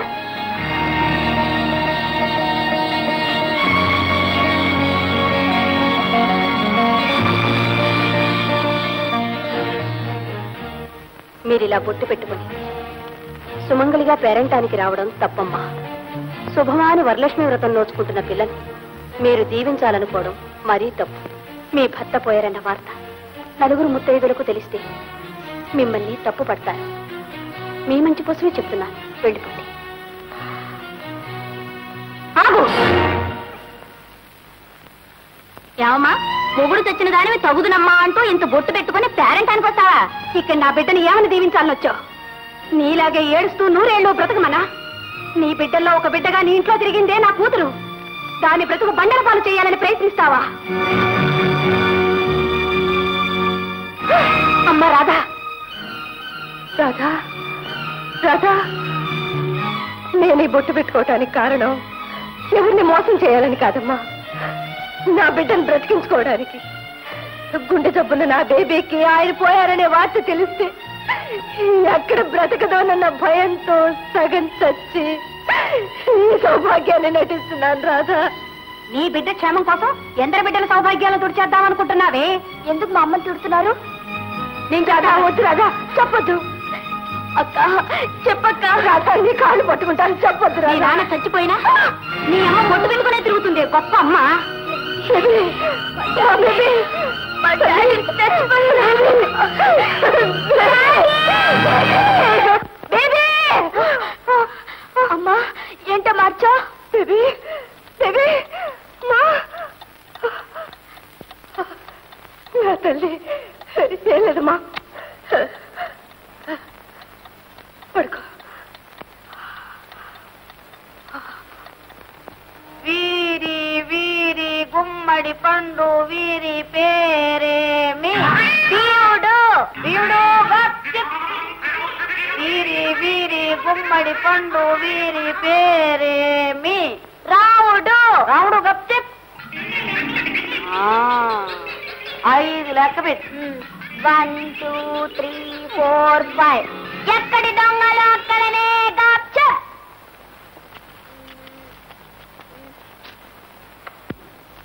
S1: మీరు ఇలా బొట్టు పెట్టుకుని సుమంగలిగా పేరంటానికి రావడం తప్పమ్మా. శుభమాని వరలక్ష్మి వ్రతం నోచుకుంటున్న పిల్లని మీరు దీవించాలనుకోవడం మరీ తప్పు. మీ భర్త పోయారన్న వార్త నలుగురు ముత్తైదులకు తెలిస్తే మిమ్మల్ని తప్పు పడతారు. మీ మంచి కోసమే చెప్తున్నాను, వెళ్ళిపోండి. ఆగు! ఏమమ్మా, మొగుడు తెచ్చిన దానివి తగుదునమ్మా అంటూ ఇంత బొట్టు పెట్టుకుని పేరెంటానికి వస్తావా? ఇక్కడ నా బిడ్డని ఏమని దీవించాలని వచ్చావు? నీలాగే ఏడుస్తూ 100 ఏళ్ళు బ్రతకమనా? నీ బిడ్డల్లో ఒక బిడ్డగా నీ ఇంట్లో తిరిగిందే నా కూతురు. దాని బ్రతుకు బండల పాలు చేయాలని ప్రయత్నిస్తావా? అమ్మా రాధా, రాధా, రాధా, నేను ఈ బొట్టు పెట్టుకోవటానికి కారణం ఎవరిని మోసం చేయాలని కాదమ్మా, నా బిడ్డను బ్రతికించుకోవడానికి. గుండె జబ్బున నా బేబీకి ఆయన పోయారనే వార్త తెలిస్తే ఎక్కడ బ్రతకదోనన్న భయంతో సగం చచ్చి ఈ సౌభాగ్యాన్ని నటిస్తున్నాను రాధా. నీ బిడ్డ క్షేమం కోసం ఎందరి బిడ్డల సౌభాగ్యాలను తుడిచేద్దామనుకుంటున్నావే? ఎందుకు మా అమ్మని తుడుతున్నారు? నేను రాధా, వద్దు రాధా, చెప్పొద్దు. అక్క చెప్పక్క. రాధా, నీ కాళ్ళు పట్టుకుంటాను, చెప్పొద్దు. నీ నాన్న చచ్చిపోయినా నీ అమ్మ బొట్టు పెట్టుకునే తిరుగుతుంది గొప్ప అమ్మ. అమ్మా ఏంట మార్చా? బేబీ, బేబీ, నా తల్లి ఏం లేదమ్మా, పడుకో. వీరి వీరి గుమ్మడి పండు వీరి పేరేమి? వీడు వీడు వీరి వీరి గుమ్మడి పండు వీరి పేరేమి? రావుడు రావుడు గప్చిప్. 5 లెక్క పెట్టు. 1 2 3 4 5. ఎక్కడి దొంగలు అక్కడనే గప్చిప్.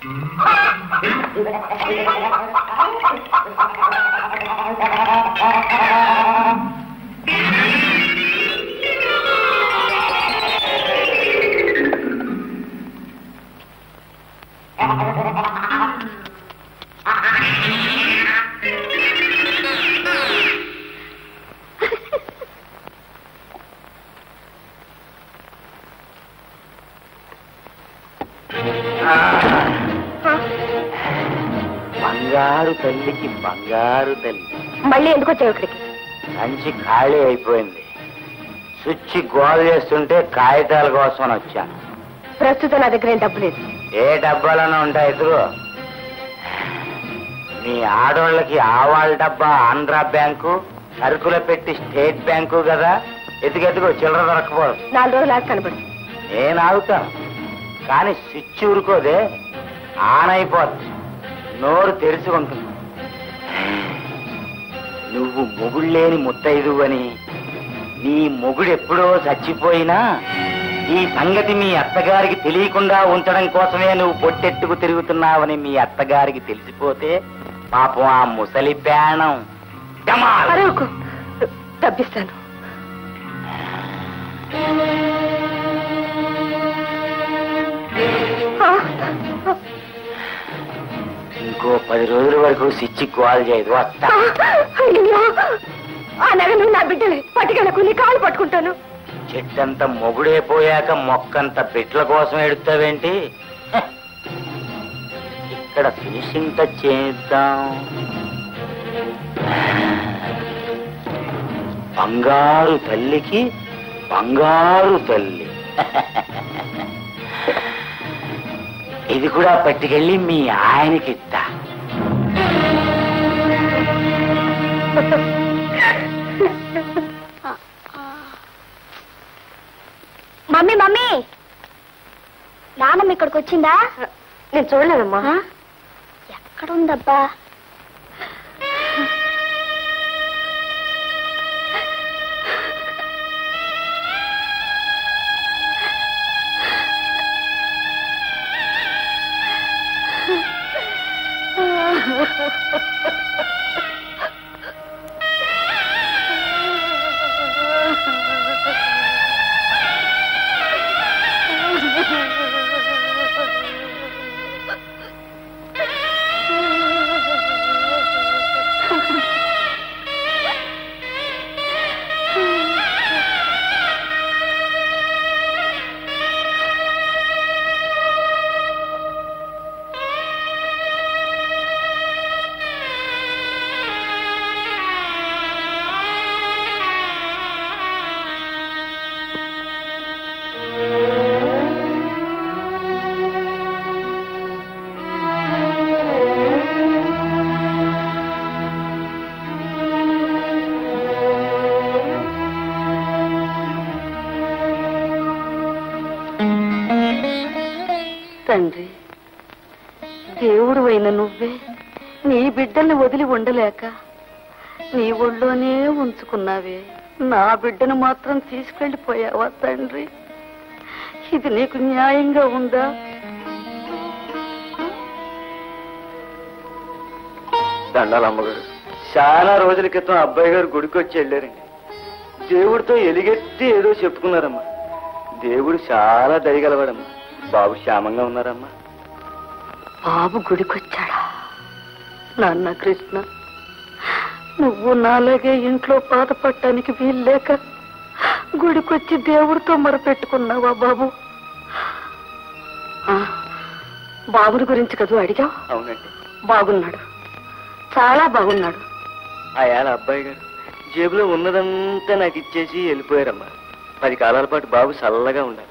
S10: బంగారు తల్లికి బంగారు తల్లి.
S1: మళ్ళీ ఎందుకు వచ్చావు ఇక్కడికి?
S10: మంచి ఖాళీ అయిపోయింది. స్విచ్ గోల్ చేస్తుంటే కాగితాల కోసం వచ్చాను.
S1: ప్రస్తుతం నా దగ్గర ఏం డబ్బు లేదు.
S10: ఏ డబ్బాలోనే ఉంటాయి ఎదురు. మీ ఆడోళ్ళకి ఆవాళ్ళ డబ్బా ఆంధ్రా బ్యాంకు, సరుకుల పెట్టి స్టేట్ బ్యాంకు కదా. ఎదుగెదుగో చిల్లర దొరకపోదు.
S1: 4 రోజులు ఆగి కనబడు.
S10: నేను ఆగుతాను, కానీ స్విచ్ ఊరుకోదే, ఆన్ అయిపోద్ది. నోరు తెరిచి ఉంటుంది. నువ్వు మొగుళ్ళేని ముత్తైదు అని, నీ మొగుడు ఎప్పుడో చచ్చిపోయినా ఈ సంగతి మీ అత్తగారికి తెలియకుండా ఉంచడం కోసమే నువ్వు పొట్టెట్టుకు తిరుగుతున్నావని మీ అత్తగారికి తెలిసిపోతే పాపం ఆ ముసలి ప్రాణం
S1: అరవకు, తప్పిస్తాను.
S10: ఇంకో 10 రోజుల వరకు స్విచ్ గోల్ చేయదు. వస్తా.
S1: అయ్యో, ఆ నగలు నా బిడ్డలే. పట్టుకెళ్ళకు, నీ కాలు పట్టుకుంటాను.
S10: చెట్టంత మొగుడే పోయాక మొక్కంత బిడ్డల కోసం ఎడుతావేంటి? ఇక్కడ ఫినిషింగ్ టచ్ చేద్దాం. బంగారు తల్లికి బంగారు తల్లి. ఇది కూడా పట్టుకెళ్ళి మీ ఆయనకి ఇస్తా.
S4: మమ్మీ మమ్మీ, నాన్నమ్మ ఇక్కడికి వచ్చిందా?
S1: నేను చూడలేదమ్మా.
S4: ఎక్కడుందబ్బా?
S6: తండ్రి, దేవుడు అయిన నువ్వే నీ బిడ్డల్ని వదిలి ఉండలేక నీ ఒళ్ళోనే ఉంచుకున్నావే. నా బిడ్డను మాత్రం తీసుకెళ్లిపోయావా తండ్రి? ఇది నీకు న్యాయంగా ఉందా?
S8: దండాలు అమ్మగారు. చాలా రోజుల క్రితం అబ్బాయి గారు గుడికి వచ్చి వెళ్ళారండి. దేవుడితో ఎలిగెత్తి ఏదో చెప్పుకున్నారమ్మా. దేవుడు చాలా దయగలవాడమ్మా. బాబు క్షేమంగా ఉన్నారమ్మా.
S6: బాబు గుడికొచ్చాడా? నాన్న కృష్ణ, నువ్వు నాలాగే ఇంట్లో బాధపడటానికి వీల్లేక గుడికొచ్చి దేవుడితో మొరపెట్టుకున్నావా బాబు? బాబుని గురించి కదూ అడిగా?
S8: అవునండి.
S6: బాగున్నాడు, చాలా బాగున్నాడు.
S8: ఆయాల అబ్బాయి గారు జేబులో ఉన్నదంతా నాకు ఇచ్చేసి వెళ్ళిపోయారమ్మా. 10 కాలాల పాటు బాబు చల్లగా ఉండాలి.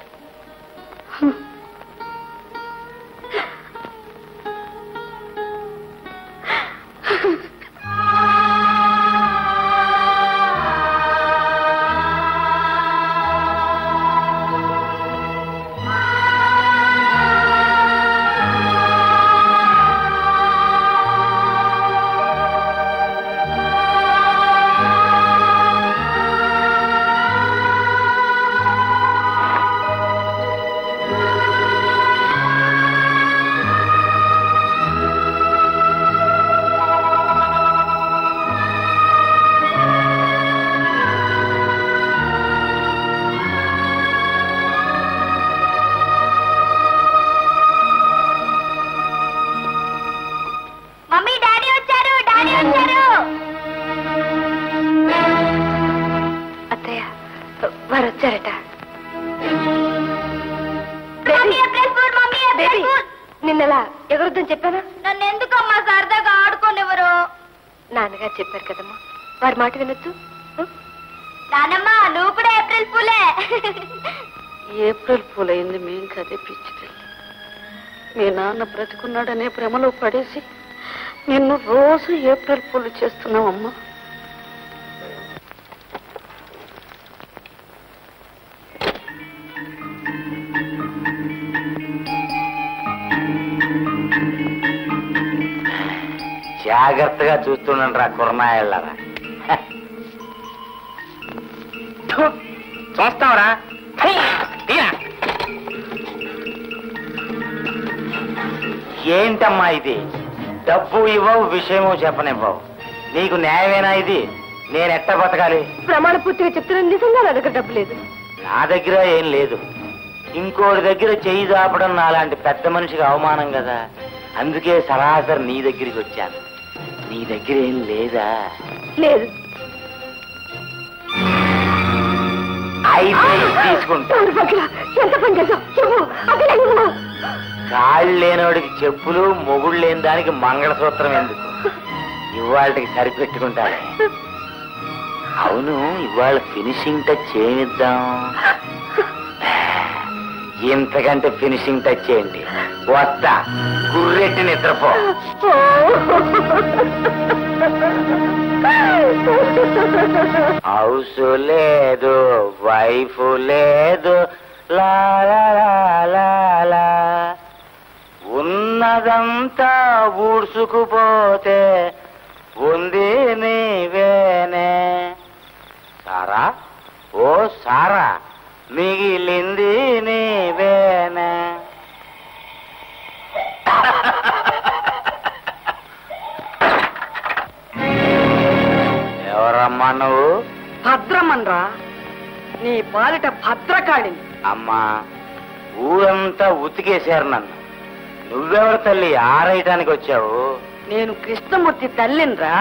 S1: చెప్పానా?
S4: నన్ను ఎందుకమ్మా సరదాగా ఆడుకోనివ్వరు?
S1: నాన్నగారు చెప్పారు కదమ్మా, వారి మాట వినొద్దు.
S4: నానమ్మ నువ్వు కూడా ఏప్రిల్ పూలే.
S6: ఏప్రిల్ పూలైంది మేం కదే పిచ్చి తల్లి. మీ నాన్న బ్రతుకున్నాడనే భ్రమలో పడేసి నిన్ను రోజు ఏప్రిల్ పూలు చేస్తున్నావమ్మా.
S10: జాగ్రత్తగా చూస్తున్నాను రా కుర్మాయళ్ళరా.
S5: చూస్తావరా?
S10: ఏంటమ్మా ఇది? డబ్బు ఇవ్వవు, విషయము చెప్పనివ్వవు. నీకు న్యాయమేనా ఇది? నేను ఎట్ట బతకాలి?
S1: ప్రమాణ పూర్తిగా చెప్తున్నా, నిజంగా నా దగ్గర డబ్బు లేదు.
S10: నా దగ్గర ఏం లేదు. ఇంకోటి దగ్గర చెయ్యి దాపడం నాలాంటి పెద్ద మనిషికి అవమానం కదా. అందుకే సరాసరి నీ దగ్గరికి వచ్చాను. నీ దగ్గర ఏం లేదా?
S1: లేదు.
S10: అయితే తీసుకుంటా.
S1: ఎంత పని చేసావు?
S10: కాళ్ళు లేనివాడికి చెప్పులు, మొగుడు లేని దానికి మంగళసూత్రం ఎందుకు? ఇవాళకి సరిపెట్టుకుంటాను. అవును, ఇవాళ ఫినిషింగ్ టచ్ ఏమిద్దాం? ఇంతకంటే ఫినిషింగ్ టచ్ ఏంటి? వస్తా, గుర్రెట్టి నిద్రపో. హౌస్ లేదు, వైఫ్ లేదు, లాలా ఉన్నదంతా ఊడ్చుకుపోతే ఉంది నీవేనే. సారా, ఓ సారా, మిగిలింది నీవేనే. ఎవరమ్మా నువ్వు?
S6: భద్రమన్రా, నీ పాలిట భద్రకాళిని.
S10: అమ్మా, ఊరంతా ఉతికేశారు నన్ను. నువ్వెవరు తల్లి ఆరేయటానికి వచ్చావు?
S6: నేను కృష్ణమూర్తి తల్లినిరా.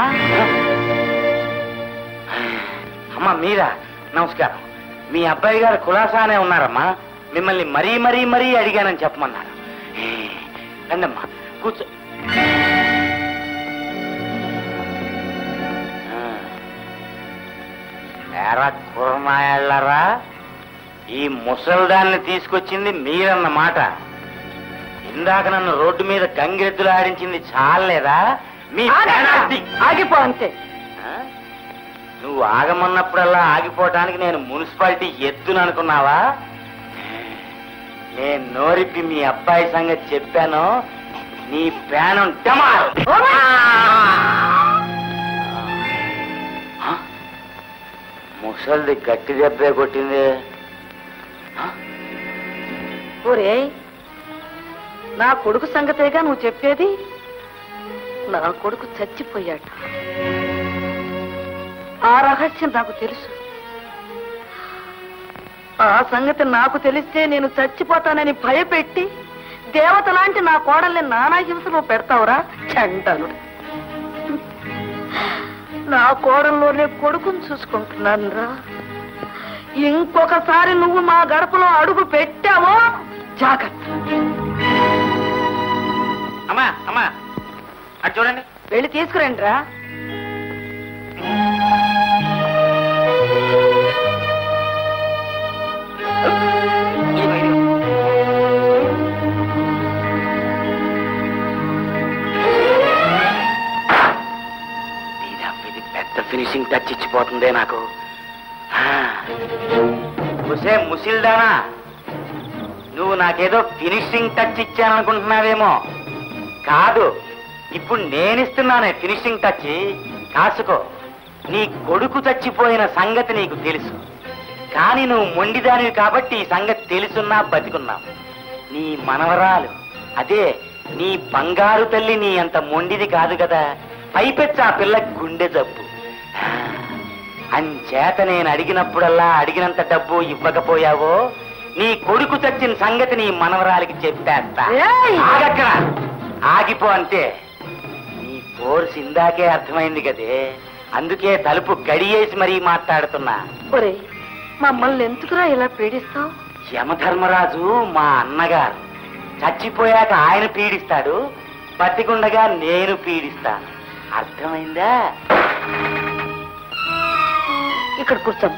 S10: అమ్మా మీరా? నమస్కారం. మీ అబ్బాయి గారు కులాసానే ఉన్నారమ్మా. మిమ్మల్ని మరీ మరీ మరీ అడిగానని చెప్పమన్నారు. రండమ్మా, కూర్చో. ఎరా కుర్మాయళ్ళరా, ఈ ముసల్దాన్ని తీసుకొచ్చింది మీరన్నమాట. ఇందాక నన్ను రోడ్డు మీద గంగిరెద్దులు ఆడించింది చాలేదా? మీ
S6: ఆగిపో అంతే.
S10: నువ్వు ఆగమన్నప్పుడల్లా ఆగిపోవటానికి నేను మున్సిపాలిటీ ఎద్దును అనుకున్నావా? నేను నోరిప్పి మీ అబ్బాయి సంగతి చెప్పాను, నీ ప్రాణం డమాల్. ముసల్ది గట్టి దెబ్బే కొట్టింది.
S6: ఒరే, నా కొడుకు సంగతేగా నువ్వు చెప్పేది? నా కొడుకు చచ్చిపోయాడు. ఆ రహస్యం నాకు తెలుసు. ఆ సంగతి నాకు తెలిస్తే నేను చచ్చిపోతానని భయపెట్టి దేవత లాంటి నా కోడల్ని నానా హింసలో పెడతావురా చంటలు. నా కోడల్లోనే కొడుకుని చూసుకుంటున్నాను రా. ఇంకొకసారి నువ్వు మా గడపలో అడుగు పెట్టావో జాగ్రత్త.
S5: అమ్మా అమ్మా, అటు చూడండి.
S6: వెళ్ళి తీసుకురండి రా.
S10: ఇది పెద్ద ఫినిషింగ్ టచ్ ఇచ్చిపోతుందే నాకు. ముసిల్దానా, నువ్వు నాకేదో ఫినిషింగ్ టచ్ ఇచ్చాననుకుంటున్నావేమో. కాదు, ఇప్పుడు నేనిస్తున్నానే ఫినిషింగ్ టచ్. కాసుకో. నీ కొడుకు చచ్చిపోయిన సంగతి నీకు తెలుసు, కానీ నువ్వు మొండిదానివి కాబట్టి ఈ సంగతి తెలుసున్నా బతికున్నావు. నీ మనవరాలు, అదే నీ బంగారు తల్లి, నీ అంత మొండిది కాదు కదా. పైపెచ్చ ఆ పిల్ల గుండె జబ్బు. అంచేత నేను అడిగినప్పుడల్లా అడిగినంత డబ్బు ఇవ్వకపోయావో నీ కొడుకు చచ్చిన సంగతి నీ మనవరాలికి చెప్పేస్తా. ఆగక్కడ, ఆగిపో అంతే. నీ ఫోర్స్ ఇందాకే అర్థమైంది కదే, అందుకే తలుపు గడియేసి మరీ మాట్లాడుతున్నా.
S6: ఒరే, మమ్మల్ని ఎందుకురా ఇలా పీడిస్తావు?
S10: యమధర్మరాజు మా అన్నగారు. చచ్చిపోయాక ఆయన పీడిస్తాడు, బతికుండగా నేను పీడిస్తాను. అర్థమైందా?
S6: ఇక్కడ కూర్చోం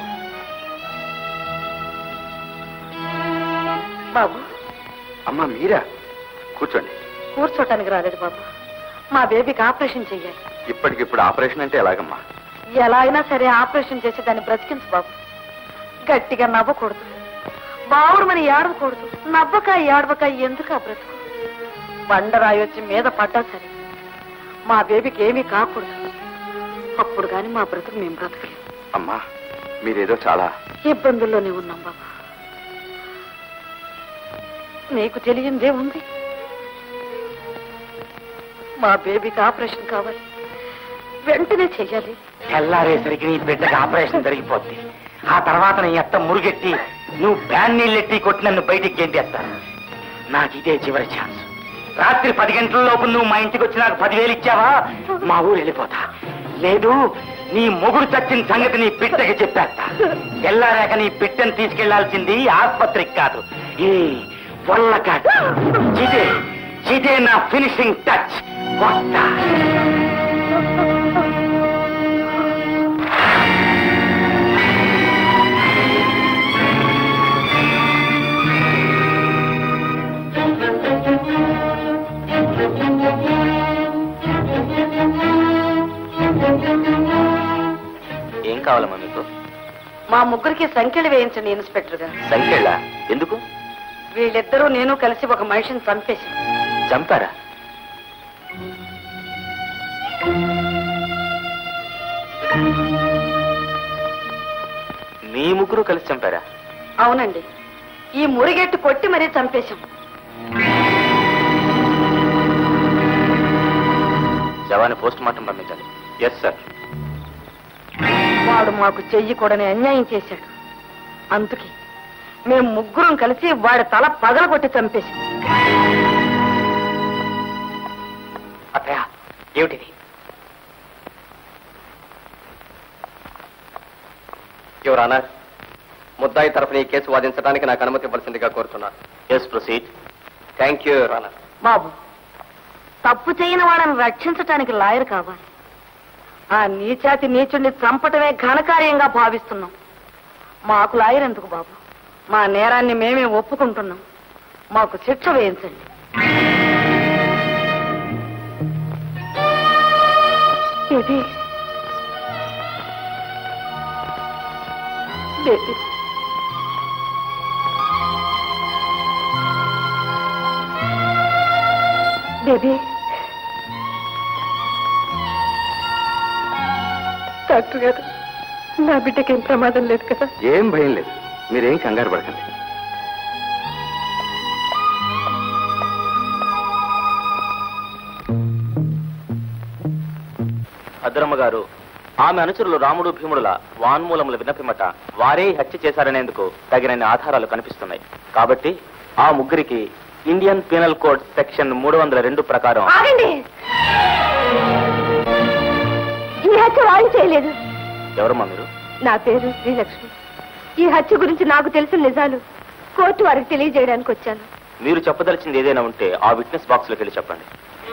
S6: బాబు.
S12: అమ్మా మీరా? కూర్చోండి.
S6: కూర్చోటానికి రాలేదు బాబు. మా బేబీకి ఆపరేషన్ చెయ్యాలి.
S12: ఇప్పటికిప్పుడు ఆపరేషన్ అంటే ఎలాగమ్మా?
S6: ఎలా అయినా సరే ఆపరేషన్ చేసి దాన్ని బ్రతికించు బాబు. గట్టిగా నవ్వకూడదు, బావుడు మన ఏడవకూడదు. నవ్వక ఏడవక ఎందుకు ఆ బ్రతుకు? బండరాయి వచ్చి మీద పడ్డా సరే మా బేబీకి ఏమీ కాకూడదు. అప్పుడు గాని మా బ్రతుకు మేము బ్రతకలేము.
S12: అమ్మా మీరేదో చాలా
S6: ఇబ్బందుల్లోనే ఉన్నాం బాబు. నీకు తెలియందే ఉంది. మా బేబీకి ఆపరేషన్ కావాలి, వెంటనే చెయ్యాలి.
S10: తెల్లారేసరికి నీ బిడ్డకి ఆపరేషన్ జరిగిపోద్ది. ఆ తర్వాత నీ అత్త మురుగెట్టి నువ్వు బ్యాన్ నీళ్ళెట్టి కొట్టి నన్ను బయటికి గెంటేస్తాను. నాకు ఇదే చివరి ఛాన్స్. రాత్రి 10 గంటల లోపు నువ్వు మా ఇంటికి వచ్చి నాకు 10,000 ఇచ్చావా మా ఊరు వెళ్ళిపోతా. లేదు నీ మొగుడు చచ్చిన సంగతి నీ బిడ్డకి చెప్పేస్తా. తెల్లారాక నీ బిడ్డను తీసుకెళ్లాల్సింది ఆసుపత్రికి కాదు, ఈ వల్లకాడు. ఇదే నా ఫినిషింగ్ టచ్. వస్తా.
S7: ఏం కావాలమ్మా మీకు?
S6: మా ముగ్గురికి సంఖ్యలు వేయించండి ఇన్స్పెక్టర్ గారు.
S7: సంఖ్యల ఎందుకు?
S6: వీళ్ళిద్దరూ నేను కలిసి ఒక మనిషిని చంపేసి.
S7: చంపారా? మీ ముగ్గురు కలిసి చంపారా?
S6: అవునండి, ఈ మురిగెట్టు కొట్టి మరీ చంపేశాం.
S7: శవాన్ని పోస్ట్ మార్టం పంపించాలి. Yes sir.
S6: వాడు మాకు చెయ్యకూడని అన్యాయం చేశాడు. అందుకే మేము ముగ్గురం కలిసి వాడి తల పగలగొట్టి చంపేశాం.
S10: అత్తయ్య ఏమిటిది?
S3: యువర్ ఆనర్, ముద్దాయి తరఫున ఈ కేసు వాదించడానికి నాకు అనుమతి ఇవ్వాల్సిందిగా కోరుతున్నాను.
S7: Yes proceed.
S3: Thank you your honour.
S6: బాబు, తప్పు చేయని వాళ్ళని రక్షించటానికి లాయర్ కావాలి. ఆ నీచాతి నీచుడిని చంపటమే ఘనకార్యంగా భావిస్తున్నాం. మాకు లాయర్ ఎందుకు బాబు? మా నేరాన్ని మేమే ఒప్పుకుంటున్నాం. మాకు శిక్ష వేయించండి. ఇది బేబీ, డాక్టర్ గారు, నా బిడ్డకేం ప్రమాదం లేదు కదా?
S12: ఏం భయం లేదు, మీరేం కంగారు పడకండి.
S7: భద్రమ్మ గారు, ఆమె అనుచరులు రాముడు భీముడుల వాన్మూలముల విన్నపిమట వారే హత్య చేశారనేందుకు తగినన్ని ఆధారాలు కనిపిస్తున్నాయి. కాబట్టి ఆ ముగ్గురికి ఇండియన్ పీనల్ కోడ్ సెక్షన్ 302 ప్రకారం.
S4: ఆగండి, ఈ హత్య వాళ్ళు చేయలేదు.
S7: ఎవరమ్మా మీరు?
S4: నా పేరు శ్రీలక్ష్మి. ఈ హత్య గురించి నాకు తెలిసిన నిజాలు కోర్టు వారికి తెలియజేయడానికి వచ్చాను.
S7: మీరు చెప్పదలిచింది ఏదైనా ఉంటే ఆ విట్నెస్ బాక్స్ లోకి వెళ్ళి చెప్పండి.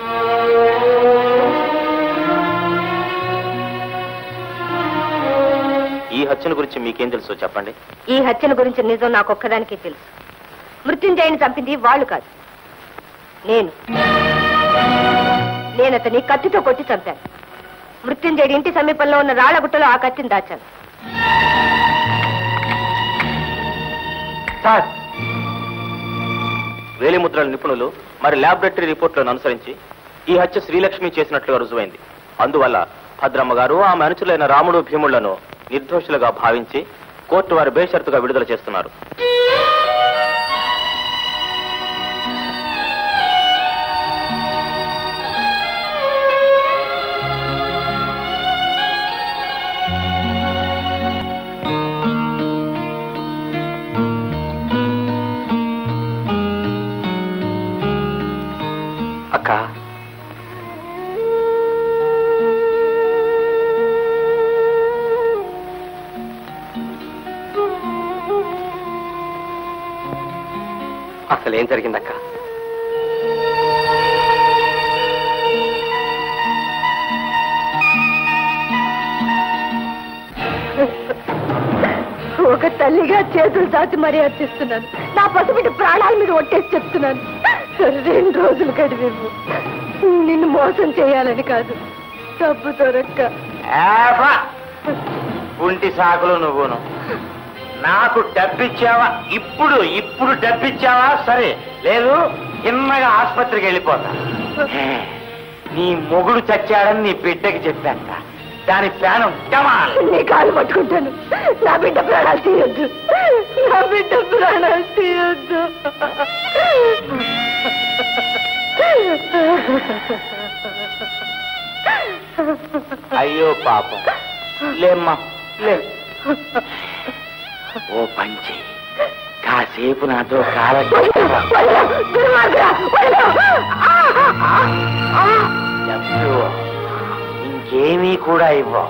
S7: ఈ హత్యను గురించి మీకేం తెలుసో చెప్పండి.
S1: ఈ హత్యను గురించి నిజం నాకొక్కదానికే తెలుసు. మృత్యుంజయని చంపింది వాళ్ళు కాదు, నేను అతని కత్తితో కొట్టి చంపాను. మృత్యుంజయుడి ఇంటి సమీపంలో ఉన్న రాళ్లగుట్టలో ఆ కత్తిని దాచాను.
S7: సార్, వేలిముద్రల నిపుణులు మరి ల్యాబొరేటరీ రిపోర్ట్లను అనుసరించి ఈ హత్య శ్రీలక్ష్మి చేసినట్లుగా రుజువైంది. అందువల్ల భద్రమ్మ గారు ఆమె అనుచరులైన రాముడు భీముళ్లను నిర్దోషులుగా భావించి కోర్టు వారి బేషరతుగా విడుదల చేస్తున్నారు.
S10: అక్క,
S3: అసలేం జరిగిందక్క?
S6: ఒక తల్లిగా చేతులు దాచి మరీ అర్చిస్తున్నాను. నా పసిబిడ్డ ప్రాణాల మీద ఒట్టేసి చెప్తున్నాను. 2 రోజులు గడివేము. నిన్ను మోసం చేయాలని కాదు, డబ్బు దొరక్క.
S10: కుంటి సాకులు నువ్వును. నాకు డబ్బిచ్చావా? ఇప్పుడు డబ్బిచ్చావా? సరే, లేదు చిన్నగా ఆసుపత్రికి వెళ్ళిపోతా. నీ మొగుడు చచ్చాడని నీ బిడ్డకి చెప్పాక దాని ప్రాణం
S6: నీ కాలు పట్టుకుంటాను. నా బిడ్డ ప్రాణాలు తీయొద్దు, నా బిడ్డ ప్రాణాలు తీయొద్దు.
S10: అయ్యో పాపం. లేమ్మా లే. ఓ పంచి, కాసేపు నాతో ఇంకేమీ కూడా ఇవ్వవు.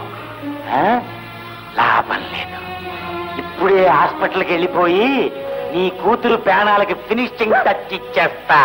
S10: లాభం లేదు. ఇప్పుడే హాస్పిటల్కి వెళ్ళిపోయి నీ కూతురు ప్రాణాలకి ఫినిషింగ్ టచ్ ఇచ్చేస్తా.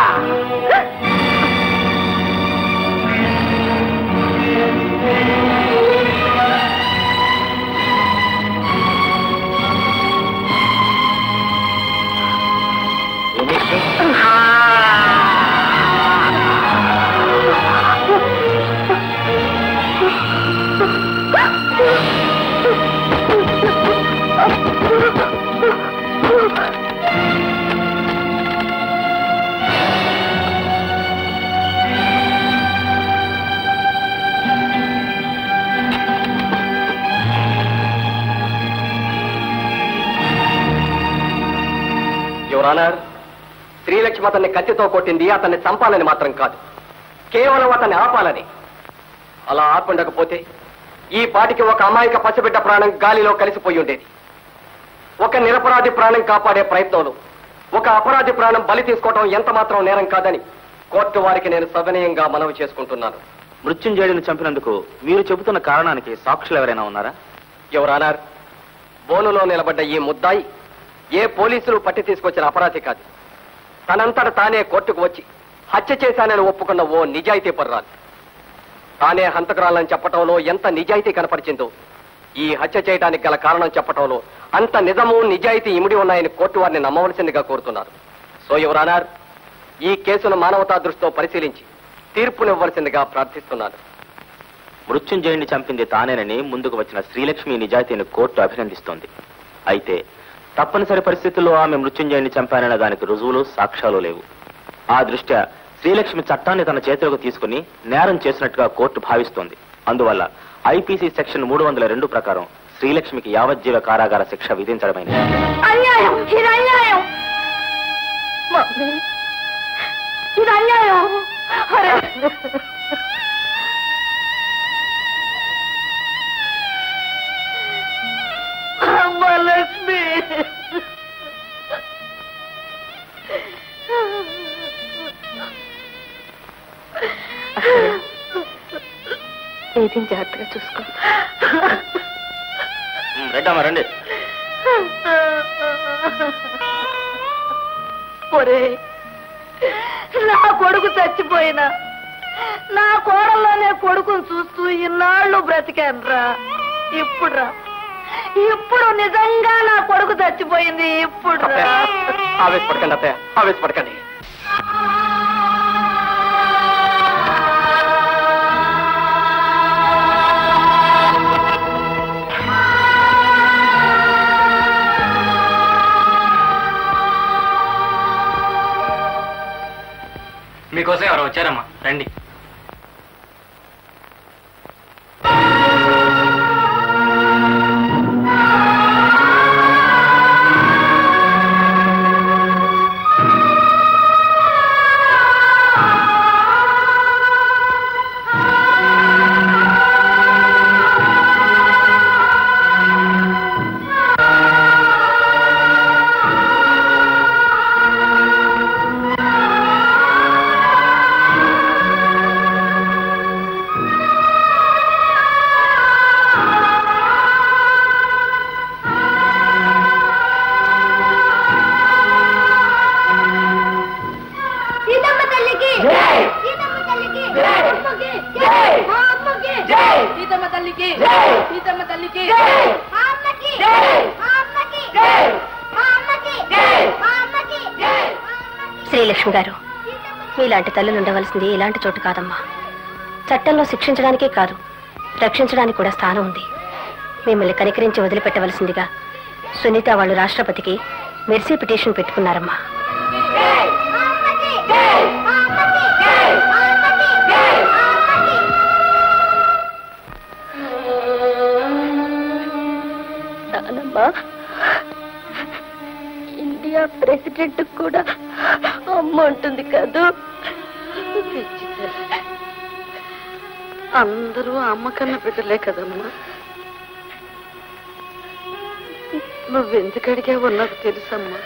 S3: శ్రీలక్ష్మి అతన్ని కత్తితో కొట్టింది అతన్ని చంపాలని మాత్రం కాదు, కేవలం అతన్ని ఆపాలని. అలా ఆపుండకపోతే ఈ పాటికి ఒక అమాయక పసిబిడ్డ ప్రాణం గాలిలో కలిసిపోయి ఉండేది. ఒక నిరపరాధి ప్రాణం కాపాడే ప్రయత్నంలో ఒక అపరాధి ప్రాణం బలి తీసుకోవడం ఎంత మాత్రం నేరం కాదని కోర్టు వారికి నేను సవినయంగా మనవి చేసుకుంటున్నాను.
S7: మృత్యుంజయుడిని చంపినందుకు మీరు చెబుతున్న కారణానికి సాక్షులు ఎవరైనా ఉన్నారా?
S3: ఎవరన్నారు? బోనులో నిలబడ్డ ఈ ముద్దాయి ఏ పోలీసులు పట్టి తీసుకొచ్చిన అపరాధి కాదు. తనంతట తానే కోర్టుకు వచ్చి హత్య చేశానని ఒప్పుకున్న ఓ నిజాయితీ పర్రాలు. తానే హంతకురాలని చెప్పటంలో ఎంత నిజాయితీ కనపరిచిందో ఈ హత్య చేయడానికి గల కారణం చెప్పటంలో అంత నిజము నిజాయితీ ఇమిడి ఉన్నాయని కోర్టు వారిని నమ్మవలసిందిగా కోరుతున్నారు. సో యువరానర్, ఈ కేసును మానవతా దృష్టితో పరిశీలించి తీర్పునివ్వవలసిందిగా ప్రార్థిస్తున్నాను.
S7: మృత్యుంజయుడిని చంపింది తానేనని ముందుకు వచ్చిన శ్రీలక్ష్మి నిజాయితీని కోర్టు అభినందిస్తోంది. అయితే తప్పనిసరి పరిస్థితుల్లో ఆమె మృత్యుంజయుడిని చంపానన్న దానికి రుజువులు సాక్ష్యాలు లేవు. ఆ దృష్ట్యా శ్రీలక్ష్మి చట్టాన్ని తన చేతిలోకి తీసుకుని నేరం చేసినట్టుగా కోర్టు భావిస్తోంది. అందువల్ల ఐపీసీ సెక్షన్ 302 ప్రకారం శ్రీలక్ష్మికి యావజ్జీవ కారాగార శిక్ష విధించడమైనది.
S6: అన్యాయం, ఇది అన్యాయం. ఇది అన్యాయం. లక్ష్మి, ఏది జాగ్రత్తగా చూసుకో.
S7: రెడ్డమ్మా రండి.
S6: ఒరే, నా కొడుకు చచ్చిపోయినా నా కోడల్లోనే కొడుకుని చూస్తూ ఇన్నాళ్ళు బ్రతికానురా. ఇప్పుడు నిజంగా నా కొడుకు చచ్చిపోయింది. ఇప్పుడు
S3: ఆవేశపడకండి అత్తయ్య, ఆవేశపడకండి.
S5: మీకోసం ఎవరు వచ్చారమ్మా, రండి.
S4: శ్రీలక్ష్మి గారు, మీలాంటి తల్లులు ఉండవలసింది ఇలాంటి చోటు కాదమ్మా. చట్టంలో శిక్షించడానికే కాదు, రక్షించడానికి కూడా స్థానం ఉంది. మిమ్మల్ని కనికరించి వదిలిపెట్టవలసిందిగా సునీత వాళ్ళు రాష్ట్రపతికి మెర్సీ పిటిషన్ పెట్టుకున్నారమ్మా. ఇండియా ప్రెసిడెంట్ కూడా అమ్మ ఉంటుంది కదూ.
S6: అందరూ అమ్మ కన్నా బిడ్డలే కదమ్మా. నువ్వెందుకు అడిగావో నాకు తెలుసమ్మా.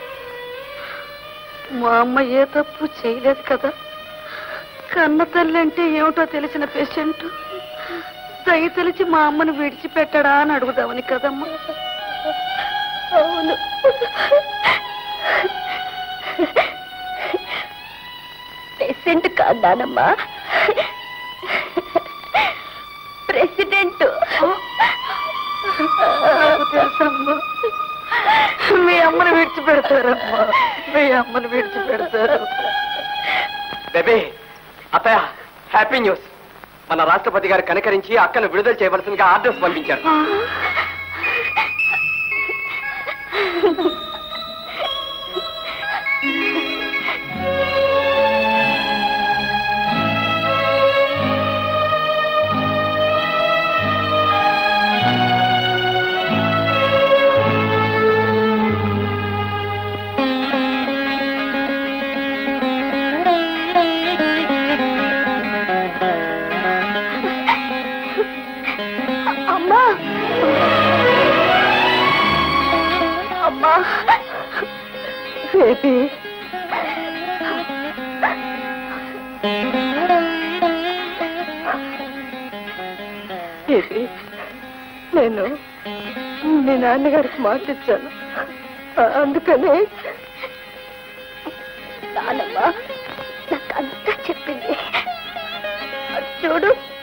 S6: మా అమ్మ ఏ తప్పు చేయలేదు కదా. కన్న తల్లి అంటే ఏమిటో తెలిసిన పేషెంట్ దయ తెలిసి మా అమ్మను విడిచిపెట్టడా అని అడుగుదామని కదమ్మా.
S4: అవును, పేషెంట్ కాదానమ్మా, ప్రెసిడెంట్.
S6: తెలుసమ్మా, మీ అమ్మను విడిచిపెడతారమ్మా, మీ అమ్మను విడిచిపెడతారు.
S3: బేబీ, అత్తయ్య, హ్యాపీ న్యూస్. మన రాష్ట్రపతి గారు కనికరించి అక్కను విడుదల చేయవలసిందిగా ఆర్డర్స్ పంపించారు.
S4: అమ్మా, అమ్మా,
S6: బేబీ, బేబీ, నేను మీ నాన్నగారికి మాట ఇచ్చాను. అందుకని
S4: నానమ్మా నాకంతా చెప్పింది. చూడు,